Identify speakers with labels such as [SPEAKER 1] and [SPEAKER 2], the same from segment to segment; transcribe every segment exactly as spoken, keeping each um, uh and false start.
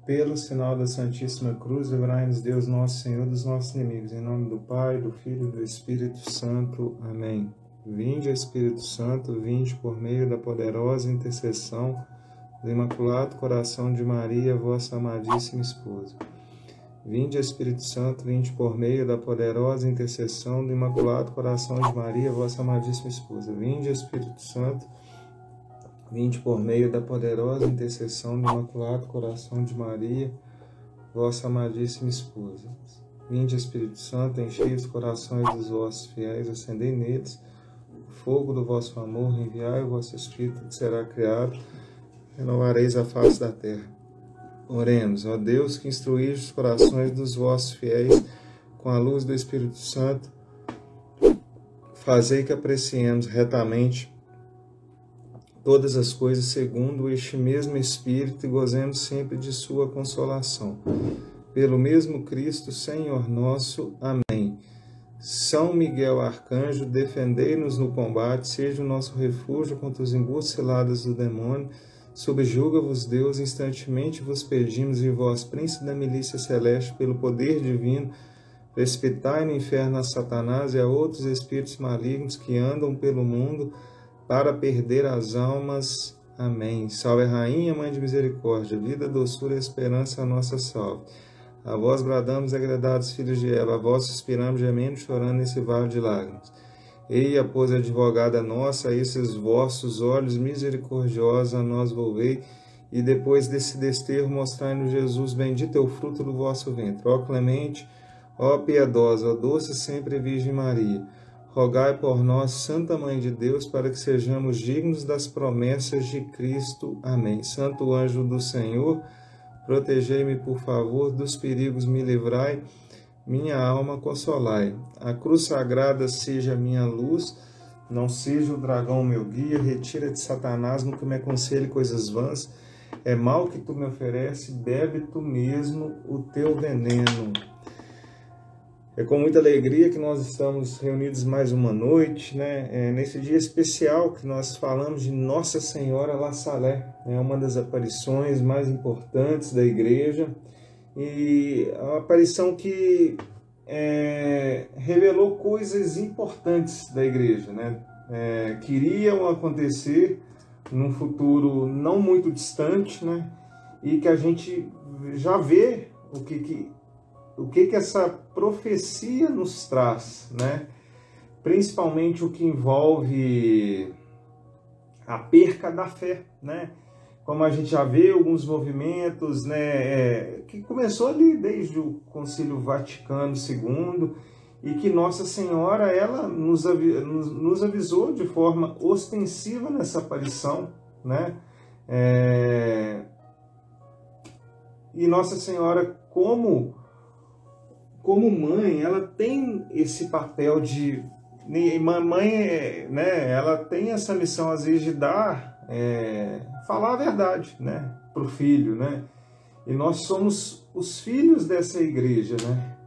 [SPEAKER 1] Pelo sinal da Santíssima Cruz, livrai-nos Deus nosso Senhor dos nossos inimigos. Em nome do Pai, do Filho e do Espírito Santo. Amém. Vinde, Espírito Santo, vinde por meio da poderosa intercessão do Imaculado Coração de Maria, vossa amadíssima esposa. Vinde, Espírito Santo, vinde por meio da poderosa intercessão do Imaculado Coração de Maria, vossa amadíssima esposa. Vinde, Espírito Santo, vinde por meio da poderosa intercessão do Imaculado Coração de Maria, vossa amadíssima esposa. Vinde, Espírito Santo, enchei os corações dos vossos fiéis, acendei neles o fogo do vosso amor, enviai o vosso Espírito, que será criado, renovareis a face da terra. Oremos, ó Deus, que instruís os corações dos vossos fiéis com a luz do Espírito Santo, fazei que apreciemos retamente todas as coisas segundo este mesmo Espírito e gozemos sempre de sua consolação. Pelo mesmo Cristo, Senhor nosso. Amém. São Miguel Arcanjo, defendei-nos no combate, seja o nosso refúgio contra os embustes ciladas do demônio. Subjuga-vos, Deus, instantemente vos pedimos, e vós, príncipe da milícia celeste, pelo poder divino, precipitai no inferno a Satanás e a outros espíritos malignos que andam pelo mundo, para perder as almas. Amém. Salve a Rainha, Mãe de Misericórdia, vida, doçura e esperança, a nossa salve. A vós bradamos, agredados filhos de Eva, a vós suspiramos, gemendo, chorando nesse vale de lágrimas. Eia, pois, advogada nossa, a esses vossos olhos misericordiosos a nós volvei, e depois desse desterro mostrai-nos Jesus, bendito é o fruto do vosso ventre. Ó clemente, ó piedosa, ó doce sempre Virgem Maria, rogai por nós, Santa Mãe de Deus, para que sejamos dignos das promessas de Cristo. Amém. Santo anjo do Senhor, protegei-me, por favor, dos perigos me livrai, minha alma consolai. A cruz sagrada seja a minha luz, não seja o dragão meu guia, retira de Satanás, nunca me aconselhe coisas vãs, é mal que tu me oferece, bebe tu mesmo o teu veneno. É com muita alegria que nós estamos reunidos mais uma noite, né? É nesse dia especial que nós falamos de Nossa Senhora La Salé, é uma das aparições mais importantes da igreja, e a aparição que é, revelou coisas importantes da igreja, né? É, que iriam acontecer num futuro não muito distante, né? E que a gente já vê o que que O que que essa profecia nos traz, né? Principalmente o que envolve a perca da fé, né? Como a gente já vê alguns movimentos, né? É, que começou ali desde o Concílio Vaticano segundo, e que Nossa Senhora ela nos, nos, nos avisou de forma ostensiva nessa aparição, né? É, e Nossa Senhora, como Como mãe, ela tem esse papel de... Mãe, né, ela tem essa missão, às vezes, de dar, é, falar a verdade, né, para o filho, né? E nós somos os filhos dessa igreja, né?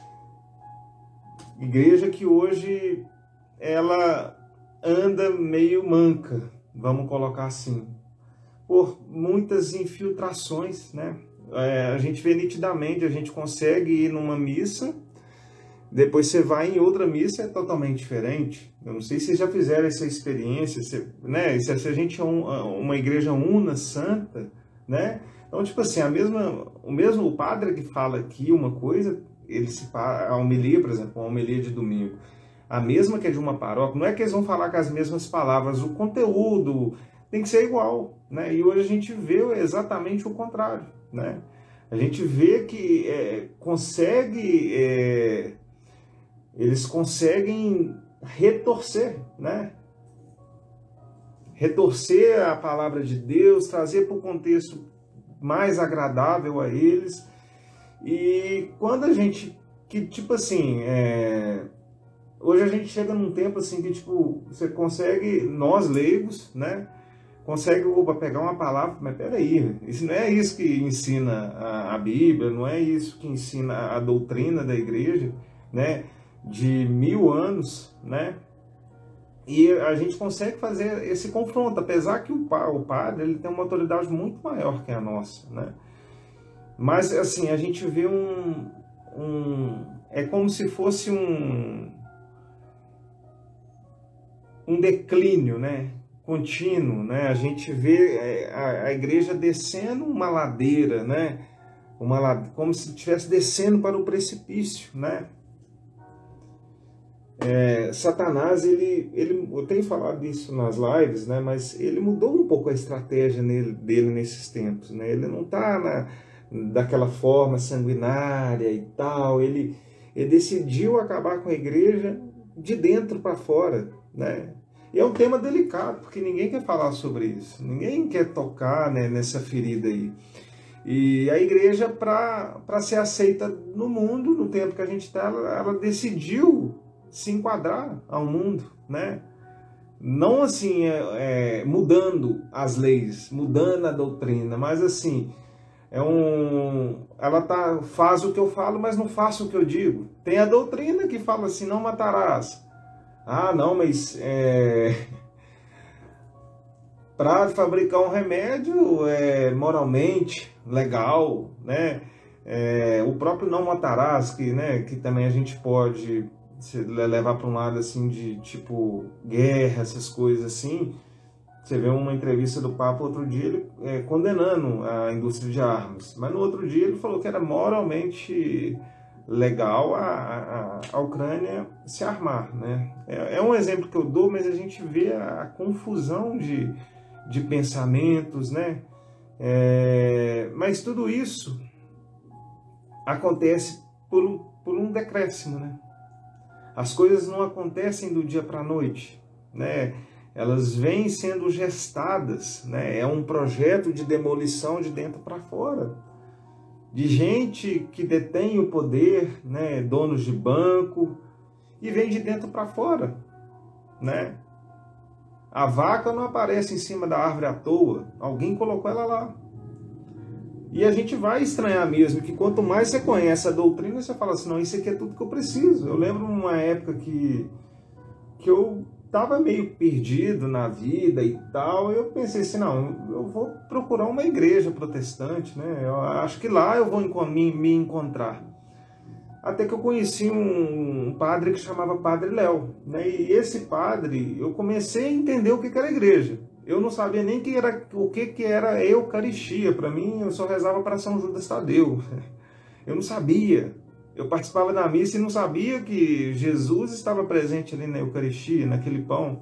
[SPEAKER 1] Igreja que hoje, ela anda meio manca, vamos colocar assim, por muitas infiltrações, né? É, a gente vê nitidamente, a gente consegue ir numa missa, depois você vai em outra missa, é totalmente diferente. Eu não sei se vocês já fizeram essa experiência, se, né? se, se a gente é um, uma igreja una, santa, né? Então, tipo assim, a mesma, o mesmo o padre que fala aqui uma coisa, ele se a homilia, por exemplo, uma homilia de domingo, a mesma que é de uma paróquia, não é que eles vão falar com as mesmas palavras, o conteúdo tem que ser igual, né? E hoje a gente vê exatamente o contrário, né? A gente vê que é, consegue, é, eles conseguem retorcer, né? Retorcer a palavra de Deus, trazer para o contexto mais agradável a eles. E quando a gente, que tipo assim, é, hoje a gente chega num tempo assim que tipo, você consegue, nós leigos, né? Consegue opa, pegar uma palavra, mas peraí, isso não é isso que ensina a, a Bíblia, não é isso que ensina a doutrina da igreja, né, de mil anos, né, e a gente consegue fazer esse confronto, apesar que o, o padre ele tem uma autoridade muito maior que a nossa, né, Mas, assim, a gente vê um... um é como se fosse um... um declínio, né? Contínuo, né? A gente vê a, a igreja descendo uma ladeira, né? Uma, como se estivesse descendo para o precipício, né? É, Satanás, ele, ele, eu tenho falado disso nas lives, né? Mas ele mudou um pouco a estratégia nele, dele nesses tempos, né? Ele não está daquela forma sanguinária e tal. Ele, ele decidiu acabar com a igreja de dentro para fora, né? E é um tema delicado, porque ninguém quer falar sobre isso, ninguém quer tocar, né, nessa ferida aí. E a igreja, para ser aceita no mundo, no tempo que a gente está, ela, ela decidiu se enquadrar ao mundo, né? Não assim, é, é, mudando as leis, mudando a doutrina, mas assim, é um, ela tá, faz o que eu falo, mas não faço o que eu digo. Tem a doutrina que fala assim, não matarás. Ah, não, mas é, para fabricar um remédio é moralmente legal, né? É, o próprio não matarás, que, né, que também a gente pode levar para um lado assim de tipo guerra, essas coisas assim. Você vê uma entrevista do Papa outro dia, ele é, condenando a indústria de armas, mas no outro dia ele falou que era moralmente legal a, a, a Ucrânia se armar, né? É, é um exemplo que eu dou, mas a gente vê a, a confusão de, de pensamentos, né? É, mas tudo isso acontece por, por um decréscimo, né? As coisas não acontecem do dia para a noite, né? Elas vêm sendo gestadas, né? É um projeto de demolição de dentro para fora, de gente que detém o poder, né? Donos de banco, e vem de dentro para fora, né? A vaca não aparece em cima da árvore à toa, alguém colocou ela lá. E a gente vai estranhar mesmo, que quanto mais você conhece a doutrina, você fala assim, não, isso aqui é tudo que eu preciso. Eu lembro uma época que, que eu estava meio perdido na vida e tal, e eu pensei assim, não, eu vou procurar uma igreja protestante, né? Eu acho que lá eu vou me encontrar. Até que eu conheci um, um padre que chamava Padre Léo, né? E esse padre, eu comecei a entender o que era a igreja. Eu não sabia nem que era, o que, que era a Eucaristia. Para mim, eu só rezava para São Judas Tadeu. Eu não sabia. Eu participava da missa e não sabia que Jesus estava presente ali na Eucaristia, naquele pão.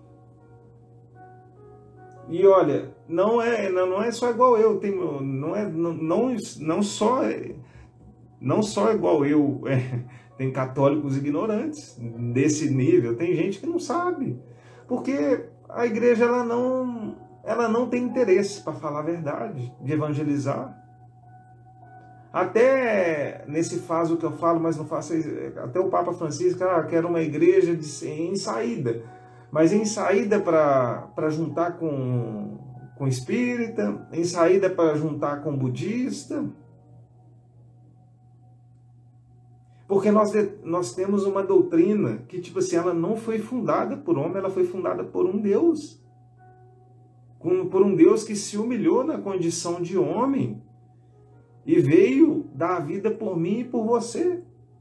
[SPEAKER 1] E olha, não é, não é só igual eu. Tenho, não, é, não, não, não, só, não só igual eu. É, tem católicos ignorantes desse nível. Tem gente que não sabe. Porque a igreja ela não, ela não tem interesse, para falar a verdade, de evangelizar. Até nesse faz o que eu falo, mas não faço. Até o Papa Francisco ah, quer uma igreja de, em saída. Mas em saída para juntar com, com espírita, em saída para juntar com budista. Porque nós, nós temos uma doutrina que, tipo assim, ela não foi fundada por homem, ela foi fundada por um Deus. Por um Deus que se humilhou na condição de homem e veio dar a vida por mim e por você.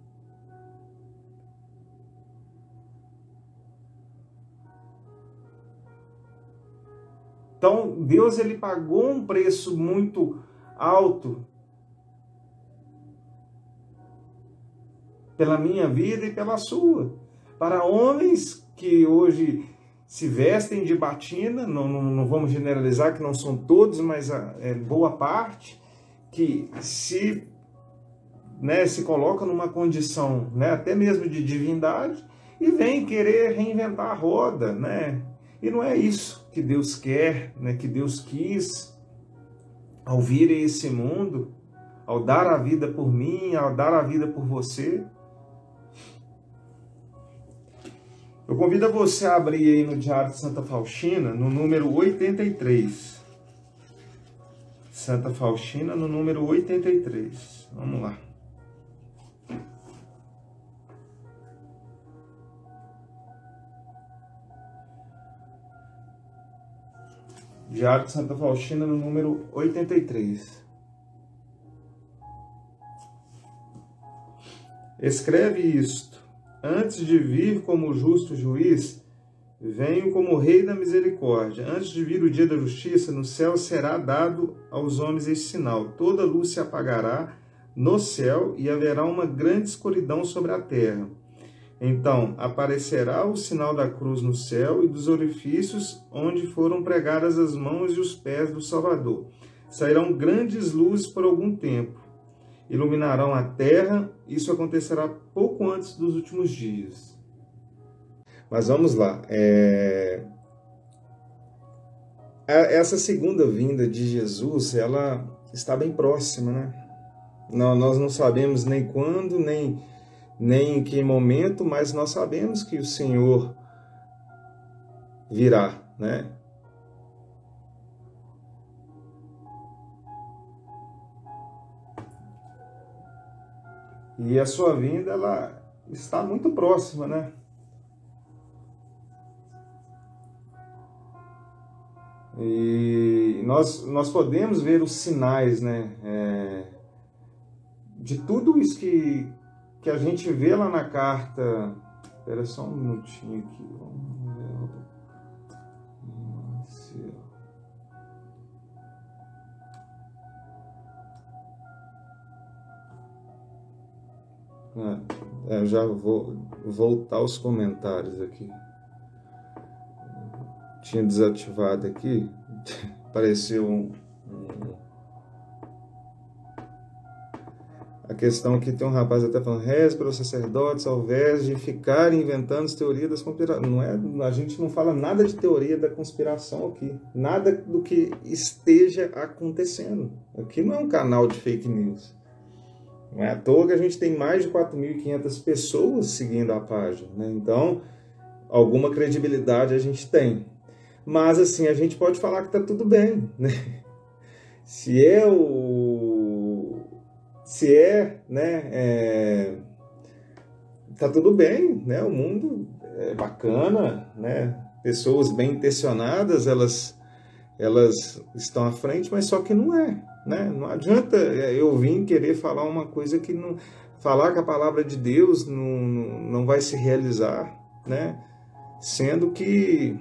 [SPEAKER 1] Então, Deus ele pagou um preço muito alto pela minha vida e pela sua. Para homens que hoje se vestem de batina, não, não, não vamos generalizar que não são todos, mas é boa parte, que se, né, se coloca numa condição, né, até mesmo de divindade, e vem querer reinventar a roda, né? E não é isso que Deus quer, né, que Deus quis ao vir a esse mundo, ao dar a vida por mim, ao dar a vida por você. Eu convido a você a abrir aí no Diário de Santa Faustina, no número oitenta e três. Santa Faustina, no número oitenta e três. Vamos lá. Diário de Santa Faustina, no número oitenta e três. Escreve isto: antes de vir como justo juiz, venho como rei da misericórdia. Antes de vir o dia da justiça, no céu será dado aos homens este sinal: toda luz se apagará no céu e haverá uma grande escuridão sobre a terra. Então aparecerá o sinal da cruz no céu e dos orifícios onde foram pregadas as mãos e os pés do Salvador. Sairão grandes luzes por algum tempo, iluminarão a terra. Isso acontecerá pouco antes dos últimos dias. Mas vamos lá. É... Essa segunda vinda de Jesus, ela está bem próxima, né? Nós não sabemos nem quando, nem, nem em que momento, mas nós sabemos que o Senhor virá, né? E a sua vinda, ela está muito próxima, né? E nós, nós podemos ver os sinais, né? É, de tudo isso que, que a gente vê lá na carta. Espera só um minutinho aqui. Vamos ver. É, eu já vou voltar aos comentários aqui. Tinha desativado aqui. Apareceu um, um... A questão aqui tem um rapaz até falando: reze para os sacerdotes ao invés de ficarem inventando teorias das conspirações. Não é, a gente não fala nada de teoria da conspiração aqui. Nada do que esteja acontecendo. Aqui não é um canal de fake news. Não é à toa que a gente tem mais de quatro mil e quinhentas pessoas seguindo a página, né? Então, alguma credibilidade a gente tem. Mas, assim, a gente pode falar que está tudo bem, né? Se é o... Se é, né? É... Tá tudo bem, né? O mundo é bacana, né? Pessoas bem intencionadas, elas, elas estão à frente, mas só que não é, né? Não adianta eu vir querer falar uma coisa que não... Falar que a palavra de Deus não, não vai se realizar, né? Sendo que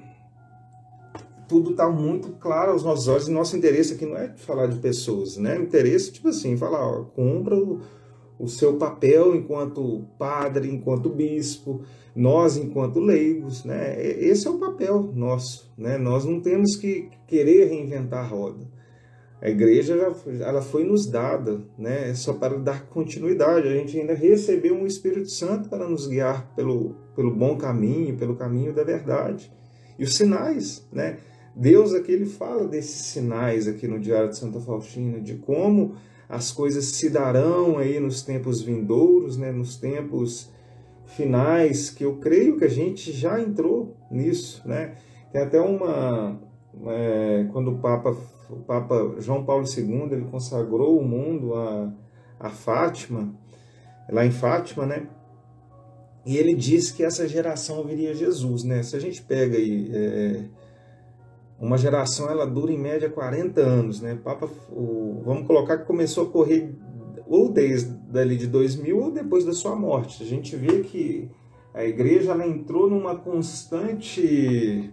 [SPEAKER 1] tudo está muito claro aos nossos olhos, e nosso interesse aqui não é falar de pessoas, né? O interesse, tipo assim, falar, ó, cumpra o, o seu papel enquanto padre, enquanto bispo, nós enquanto leigos, né? Esse é o papel nosso, né? Nós não temos que querer reinventar a roda. A igreja já, ela foi nos dada, né? Só para dar continuidade. A gente ainda recebeu um Espírito Santo para nos guiar pelo, pelo bom caminho, pelo caminho da verdade. E os sinais, né? Deus aqui, ele fala desses sinais aqui no Diário de Santa Faustina, de como as coisas se darão aí nos tempos vindouros, né? Nos tempos finais, que eu creio que a gente já entrou nisso, né? Tem até uma... É, quando o Papa, o Papa João Paulo segundo, ele consagrou o mundo a, a Fátima, lá em Fátima, né? E ele disse que essa geração viria Jesus, né? Se a gente pega aí... É, uma geração, ela dura em média quarenta anos, né? Papa, o, vamos colocar que começou a correr ou desde ali de dois mil ou depois da sua morte. A gente vê que a igreja, ela entrou numa constante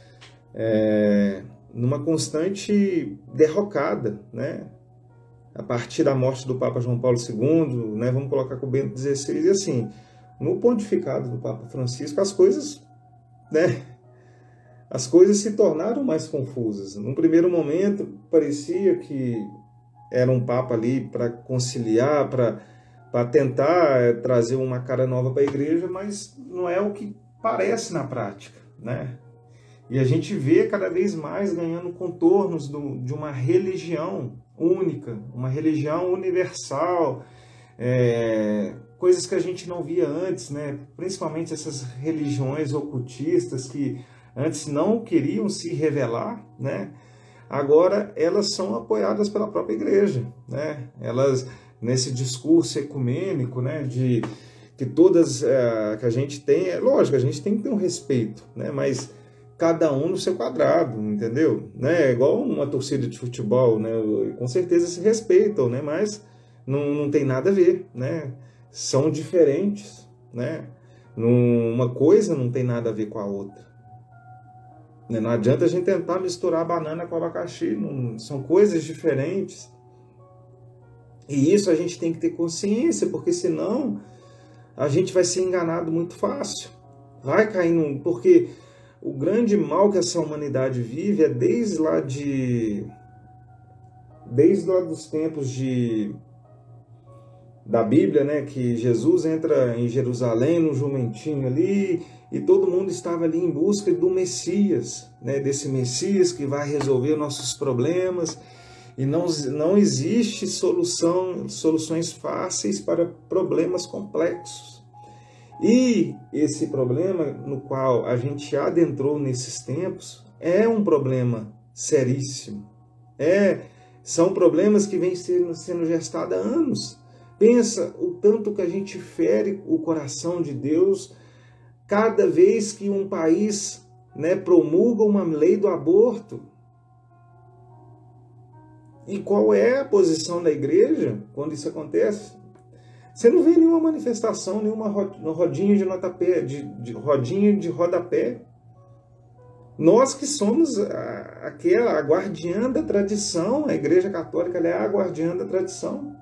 [SPEAKER 1] é, numa constante derrocada, né? A partir da morte do Papa João Paulo segundo, né? Vamos colocar com o Bento dezesseis, e assim, no pontificado do Papa Francisco, as coisas, né? As coisas se tornaram mais confusas. Num primeiro momento, parecia que era um Papa ali para conciliar, para tentar trazer uma cara nova para a igreja, mas não é o que parece na prática, né? E a gente vê cada vez mais ganhando contornos do, de uma religião única, uma religião universal, é, coisas que a gente não via antes, né? Principalmente essas religiões ocultistas que antes não queriam se revelar, né? Agora elas são apoiadas pela própria igreja, né? Elas, nesse discurso ecumênico, né, de que todas é, que a gente tem, é lógico, a gente tem que ter um respeito, né? Mas cada um no seu quadrado, entendeu? Né? É igual uma torcida de futebol, né? Com certeza se respeitam, né? Mas não, não tem nada a ver, né? são diferentes, né? Uma coisa não tem nada a ver com a outra. Não adianta a gente tentar misturar banana com abacaxi, não, são coisas diferentes. E isso a gente tem que ter consciência, porque senão a gente vai ser enganado muito fácil. Vai cair num... Porque o grande mal que essa humanidade vive é desde lá de... Desde lá dos tempos de... da Bíblia, né, que Jesus entra em Jerusalém no jumentinho ali, e todo mundo estava ali em busca do Messias, né, desse Messias que vai resolver nossos problemas, e não, não existe solução, soluções fáceis para problemas complexos. E esse problema no qual a gente adentrou nesses tempos é um problema seríssimo. É, são problemas que vêm sendo, sendo gestados há anos. Pensa o tanto que a gente fere o coração de Deus cada vez que um país, né, promulga uma lei do aborto. E qual é a posição da igreja quando isso acontece? Você não vê nenhuma manifestação, nenhuma rodinha de, notapé, de, de rodinha de rodapé. Nós que somos a, aquela, a guardiã da tradição, a Igreja Católica ela é a guardiã da tradição.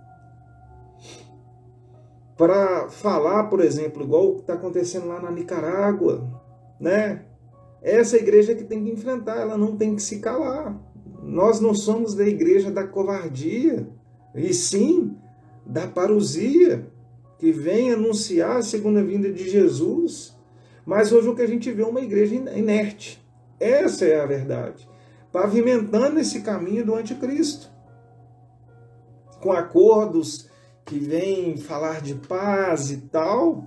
[SPEAKER 1] Para falar, por exemplo, igual o que está acontecendo lá na Nicarágua, né? Essa igreja que tem que enfrentar, ela não tem que se calar. Nós não somos da igreja da covardia, e sim da parousia, que vem anunciar a segunda vinda de Jesus. Mas hoje o que a gente vê é uma igreja inerte. Essa é a verdade. Pavimentando esse caminho do anticristo. Com acordos que vêm falar de paz e tal.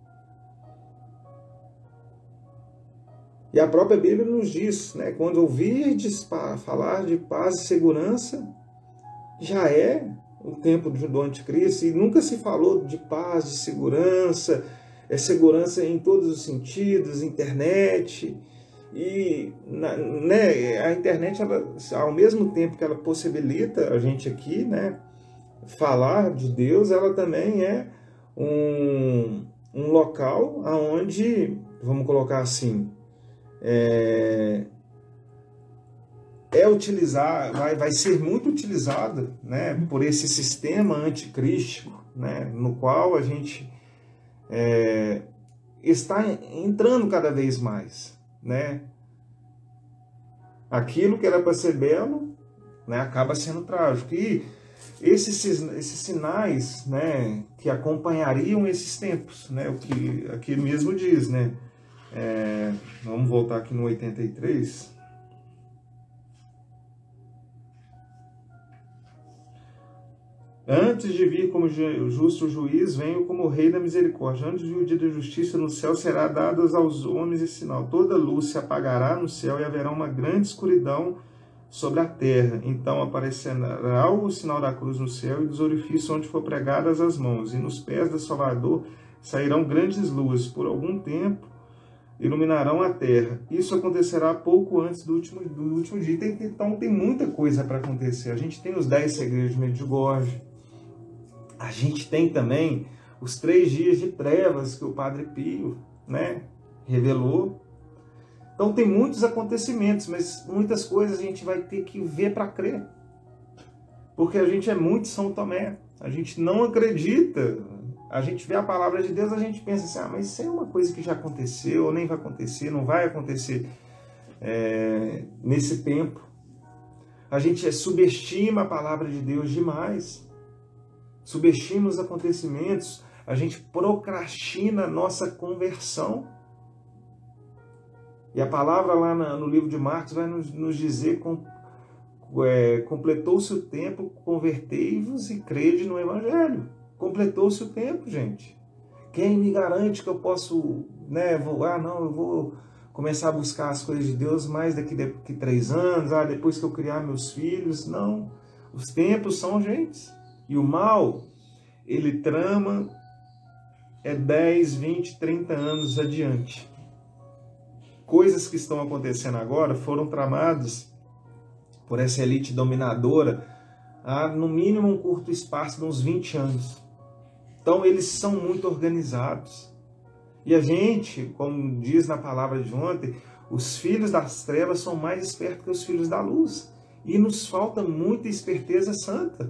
[SPEAKER 1] E a própria Bíblia nos diz, né, quando ouvirdes falar de paz e segurança, já é o tempo do anticristo, e nunca se falou de paz, de segurança, é segurança em todos os sentidos, internet, e né, a internet, ela, ao mesmo tempo que ela possibilita a gente aqui, né, falar de Deus, ela também é um, um local onde, vamos colocar assim, é, é utilizar, vai, vai ser muito utilizado, né, por esse sistema anticrístico, né, no qual a gente é, está entrando cada vez mais, né? Aquilo que era para ser belo, né, acaba sendo trágico. E esses, esses sinais, né, que acompanhariam esses tempos, né, o que aqui mesmo diz, né? É, vamos voltar aqui no oitenta e três. Antes de vir como justo juiz, venho como rei da misericórdia. Antes de vir o dia da justiça no céu, será dado aos homens esse sinal. Toda luz se apagará no céu e haverá uma grande escuridão sobre a terra. Então aparecerá o sinal da cruz no céu e dos orifícios onde for pregadas as mãos. E nos pés do Salvador sairão grandes luzes. Por algum tempo iluminarão a terra. Isso acontecerá pouco antes do último, do último dia. Tem, então tem muita coisa para acontecer. A gente tem os dez segredos de Medjugorje. A gente tem também os três dias de trevas que o Padre Pio, né, revelou. Então tem muitos acontecimentos, mas muitas coisas a gente vai ter que ver para crer. Porque a gente é muito São Tomé. A gente não acredita. A gente vê a palavra de Deus, a gente pensa assim, ah, mas isso é uma coisa que já aconteceu, ou nem vai acontecer, não vai acontecer é, nesse tempo. A gente subestima a palavra de Deus demais. Subestima os acontecimentos, a gente procrastina a nossa conversão. E a palavra lá no livro de Marcos vai nos, nos dizer, com, é, completou-se o tempo, convertei-vos e crede no Evangelho. Completou-se o tempo, gente. Quem me garante que eu posso, né, vou, ah, não, eu vou começar a buscar as coisas de Deus mais daqui a três anos, ah, depois que eu criar meus filhos? Não, os tempos são urgentes. E o mal, ele trama é dez, vinte, trinta anos adiante. Coisas que estão acontecendo agora foram tramadas por essa elite dominadora há, no mínimo, um curto espaço de uns vinte anos. Então, eles são muito organizados. E a gente, como diz na palavra de ontem, os filhos das trevas são mais espertos que os filhos da luz. E nos falta muita esperteza santa.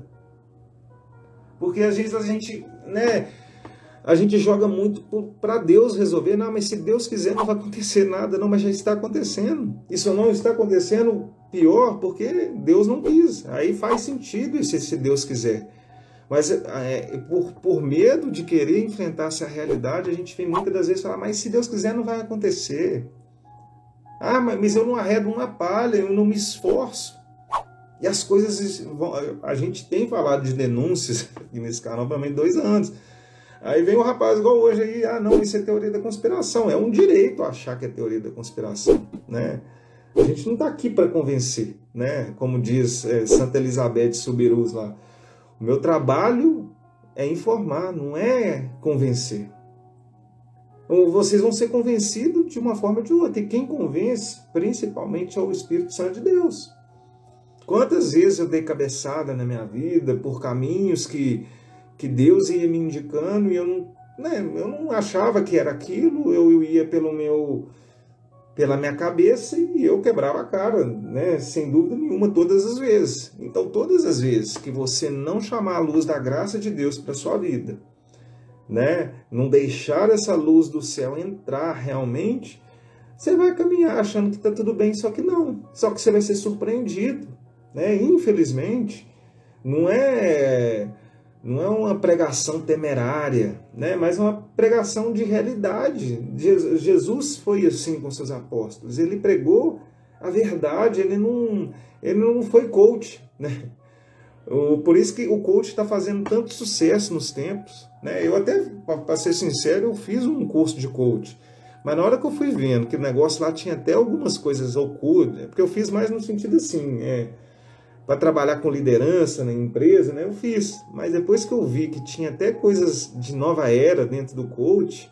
[SPEAKER 1] Porque às vezes a gente, né, a gente joga muito para Deus resolver. Não, mas se Deus quiser não vai acontecer nada. Não, mas já está acontecendo. Isso não está acontecendo, pior, porque Deus não quis. Aí faz sentido isso se Deus quiser. Mas é, por, por medo de querer enfrentar essa realidade, a gente vem muitas das vezes falar, mas se Deus quiser não vai acontecer. Ah, mas eu não arredo uma palha, eu não me esforço. E as coisas, a gente tem falado de denúncias aqui nesse canal pelo menos dois anos. Aí vem um rapaz igual hoje aí, ah não, isso é teoria da conspiração. É um direito achar que é teoria da conspiração, né? A gente não está aqui para convencer, né? Como diz é, Santa Elizabeth Subirus lá. O meu trabalho é informar, não é convencer. Vocês vão ser convencidos de uma forma ou de outra. E quem convence, principalmente, é o Espírito Santo de Deus. Quantas vezes eu dei cabeçada na minha vida por caminhos que, que Deus ia me indicando e eu não, né, eu não achava que era aquilo, eu ia pelo meu... pela minha cabeça e eu quebrava a cara, né? Sem dúvida nenhuma, todas as vezes. Então, todas as vezes que você não chamar a luz da graça de Deus para a sua vida, né? Não deixar essa luz do céu entrar realmente, você vai caminhar achando que está tudo bem, só que não. Só que você vai ser surpreendido, né? Infelizmente, não é... não é uma pregação temerária, né? Mas uma pregação de realidade. Jesus foi assim com seus apóstolos. Ele pregou a verdade, ele não, ele não foi coach, né? Por isso que o coach está fazendo tanto sucesso nos tempos, né? Eu até, para ser sincero, eu fiz um curso de coach. Mas na hora que eu fui vendo que o negócio lá tinha até algumas coisas ocultas, porque eu fiz mais no sentido assim, é... para trabalhar com liderança na empresa, né? Eu fiz. Mas depois que eu vi que tinha até coisas de nova era dentro do coach,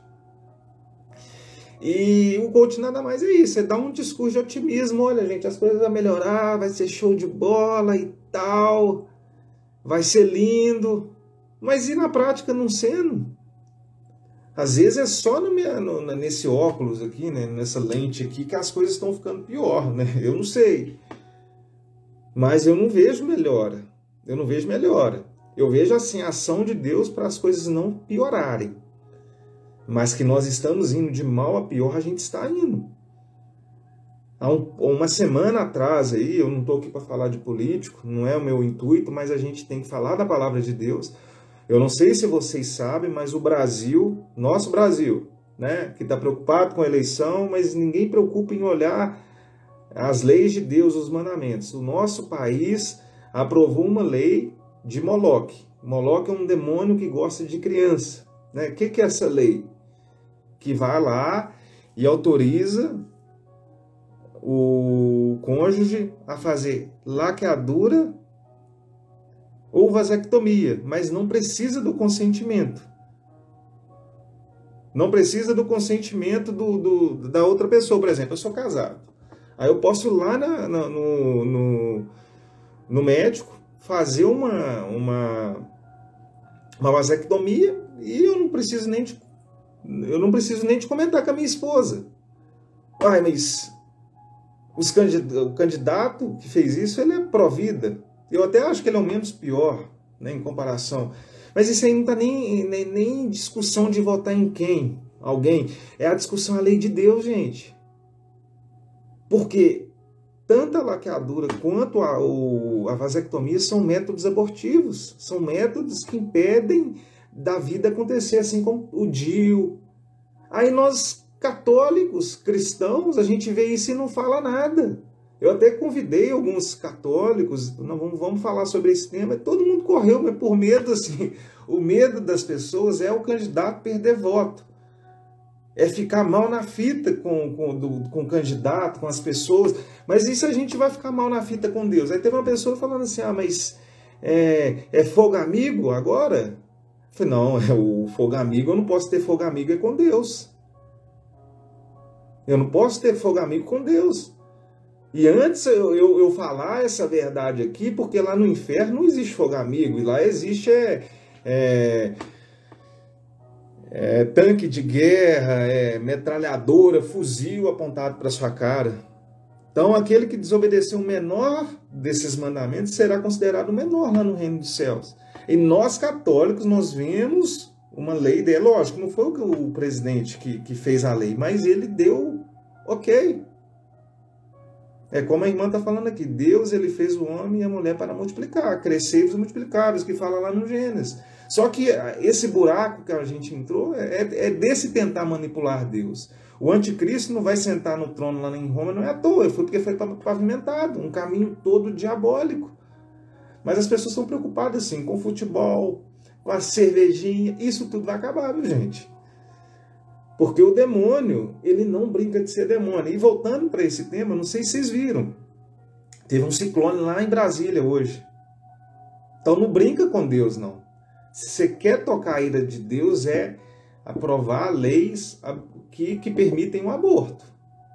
[SPEAKER 1] e o coach nada mais é isso, é dar um discurso de otimismo, olha gente, as coisas vão melhorar, vai ser show de bola e tal, vai ser lindo, mas e na prática não sendo? Às vezes é só no minha, no, nesse óculos aqui, né? Nessa lente aqui, que as coisas estão ficando pior, né? Eu não sei. Mas eu não vejo melhora. Eu não vejo melhora. Eu vejo assim a ação de Deus para as coisas não piorarem. Mas que nós estamos indo de mal a pior, a gente está indo. Há um, uma semana atrás aí, eu não estou aqui para falar de político, não é o meu intuito, mas a gente tem que falar da palavra de Deus. Eu não sei se vocês sabem, mas o Brasil, nosso Brasil, né, que está preocupado com a eleição, mas ninguém preocupa em olhar as leis de Deus, os mandamentos. O nosso país aprovou uma lei de Moloque. Moloque é um demônio que gosta de criança, né? O que, que é essa lei? Que vai lá e autoriza o cônjuge a fazer laqueadura ou vasectomia, mas não precisa do consentimento. Não precisa do consentimento do, do, da outra pessoa. Por exemplo, eu sou casado. Aí eu posso ir lá na, na, no, no, no médico fazer uma, uma, uma vasectomia e eu não preciso nem de, eu não preciso nem de comentar com a minha esposa. Ai, mas os candidato, o candidato que fez isso, ele é pró-vida. Eu até acho que ele é o menos pior, né, em comparação. Mas isso aí não está nem, nem, nem discussão de votar em quem, alguém. É a discussão, a lei de Deus, gente. Porque tanto a laqueadura quanto a, o, a vasectomia são métodos abortivos. São métodos que impedem da vida acontecer, assim como o D I U. Aí nós, católicos, cristãos, a gente vê isso e não fala nada. Eu até convidei alguns católicos, não, vamos, vamos falar sobre esse tema, todo mundo correu, mas por medo, assim, o medo das pessoas é o candidato perder voto. É ficar mal na fita com, com, do, com o candidato, com as pessoas. Mas isso a gente vai ficar mal na fita com Deus. Aí teve uma pessoa falando assim, ah, mas é, é fogo amigo agora? Eu falei, não, é o fogo amigo, eu não posso ter fogo amigo é com Deus. Eu não posso ter fogo amigo com Deus. E antes eu, eu, eu falar essa verdade aqui, porque lá no inferno não existe fogo amigo, e lá existe é, é, é, tanque de guerra, é, metralhadora, fuzil apontado para sua cara. Então, aquele que desobedecer o menor desses mandamentos será considerado o menor lá no reino dos céus. E nós, católicos, nós vemos uma lei, é lógico, não foi o presidente que, que fez a lei, mas ele deu ok. É como a irmã está falando aqui, Deus ele fez o homem e a mulher para multiplicar, crescer e multiplicáveis, que fala lá no Gênesis. Só que esse buraco que a gente entrou é, é desse tentar manipular Deus. O anticristo não vai sentar no trono lá em Roma, não é à toa, foi porque foi pavimentado, um caminho todo diabólico. Mas as pessoas estão preocupadas assim, com futebol, com a cervejinha, isso tudo vai acabar, viu, gente? Porque o demônio, ele não brinca de ser demônio. E voltando para esse tema, não sei se vocês viram, teve um ciclone lá em Brasília hoje. Então não brinca com Deus, não. Se você quer tocar a ira de Deus, é aprovar leis que, que permitem o aborto.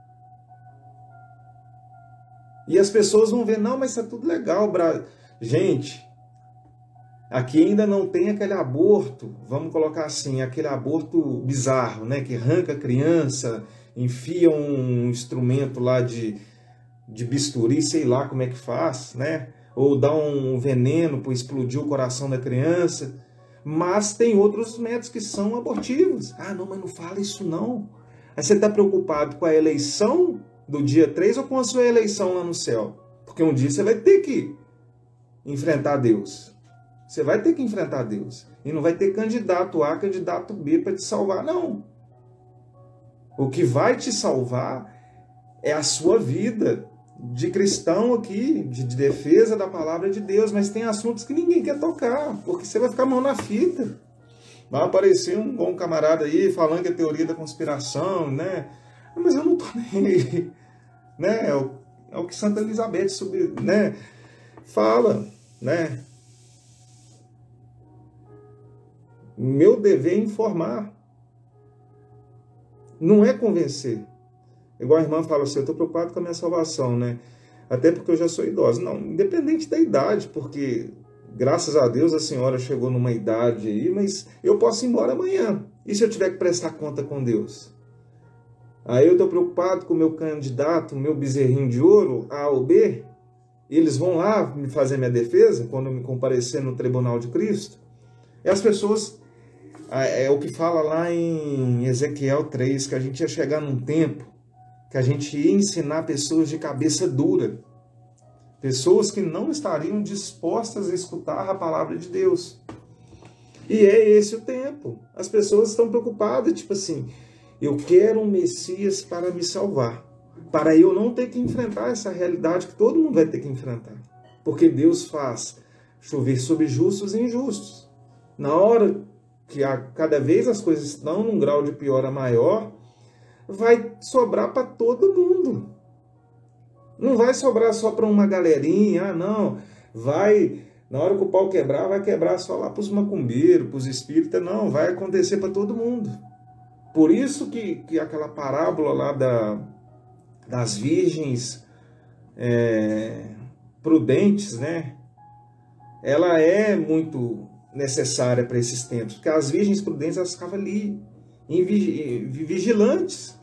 [SPEAKER 1] E as pessoas vão ver, não, mas está tudo legal. Bra... Gente, aqui ainda não tem aquele aborto, vamos colocar assim, aquele aborto bizarro, né? Que arranca a criança, enfia um instrumento lá de, de bisturi, sei lá como é que faz, né? Ou dá um veneno para explodir o coração da criança. Mas tem outros métodos que são abortivos. Ah, não, mas não fala isso não. Aí você está preocupado com a eleição do dia três ou com a sua eleição lá no céu? Porque um dia você vai ter que enfrentar Deus. Você vai ter que enfrentar Deus. E não vai ter candidato A, candidato B para te salvar, não. O que vai te salvar é a sua vida de cristão aqui, de defesa da palavra de Deus. Mas tem assuntos que ninguém quer tocar, porque você vai ficar mão na fita. Vai aparecer um bom camarada aí falando que é teoria da conspiração, né? Mas eu não tô nem aí. Né? É o, é o que Santa Elizabeth sobre, né? fala, né? Meu dever é informar. Não é convencer. Igual a irmã fala assim, eu estou preocupado com a minha salvação, né? Até porque eu já sou idosa. Não, independente da idade, porque graças a Deus a senhora chegou numa idade aí, mas eu posso ir embora amanhã. E se eu tiver que prestar conta com Deus? Aí eu estou preocupado com o meu candidato, o meu bezerrinho de ouro, A ou B. Eles vão lá me fazer minha defesa quando eu me comparecer no tribunal de Cristo. E as pessoas, é o que fala lá em Ezequiel três, que a gente ia chegar num tempo que a gente ia ensinar pessoas de cabeça dura. Pessoas que não estariam dispostas a escutar a palavra de Deus. E é esse o tempo. As pessoas estão preocupadas, tipo assim, eu quero um Messias para me salvar. Para eu não ter que enfrentar essa realidade que todo mundo vai ter que enfrentar. Porque Deus faz chover sobre justos e injustos. Na hora que a, cada vez as coisas estão num grau de piora maior, vai sobrar para todo mundo. Não vai sobrar só para uma galerinha, ah não, vai, na hora que o pau quebrar, vai quebrar só lá para os macumbeiros, para os espíritas, não, vai acontecer para todo mundo. Por isso que, que aquela parábola lá da, das virgens é, prudentes, né, ela é muito necessária para esses tempos, porque as virgens prudentes, elas ficavam ali, vigilantes.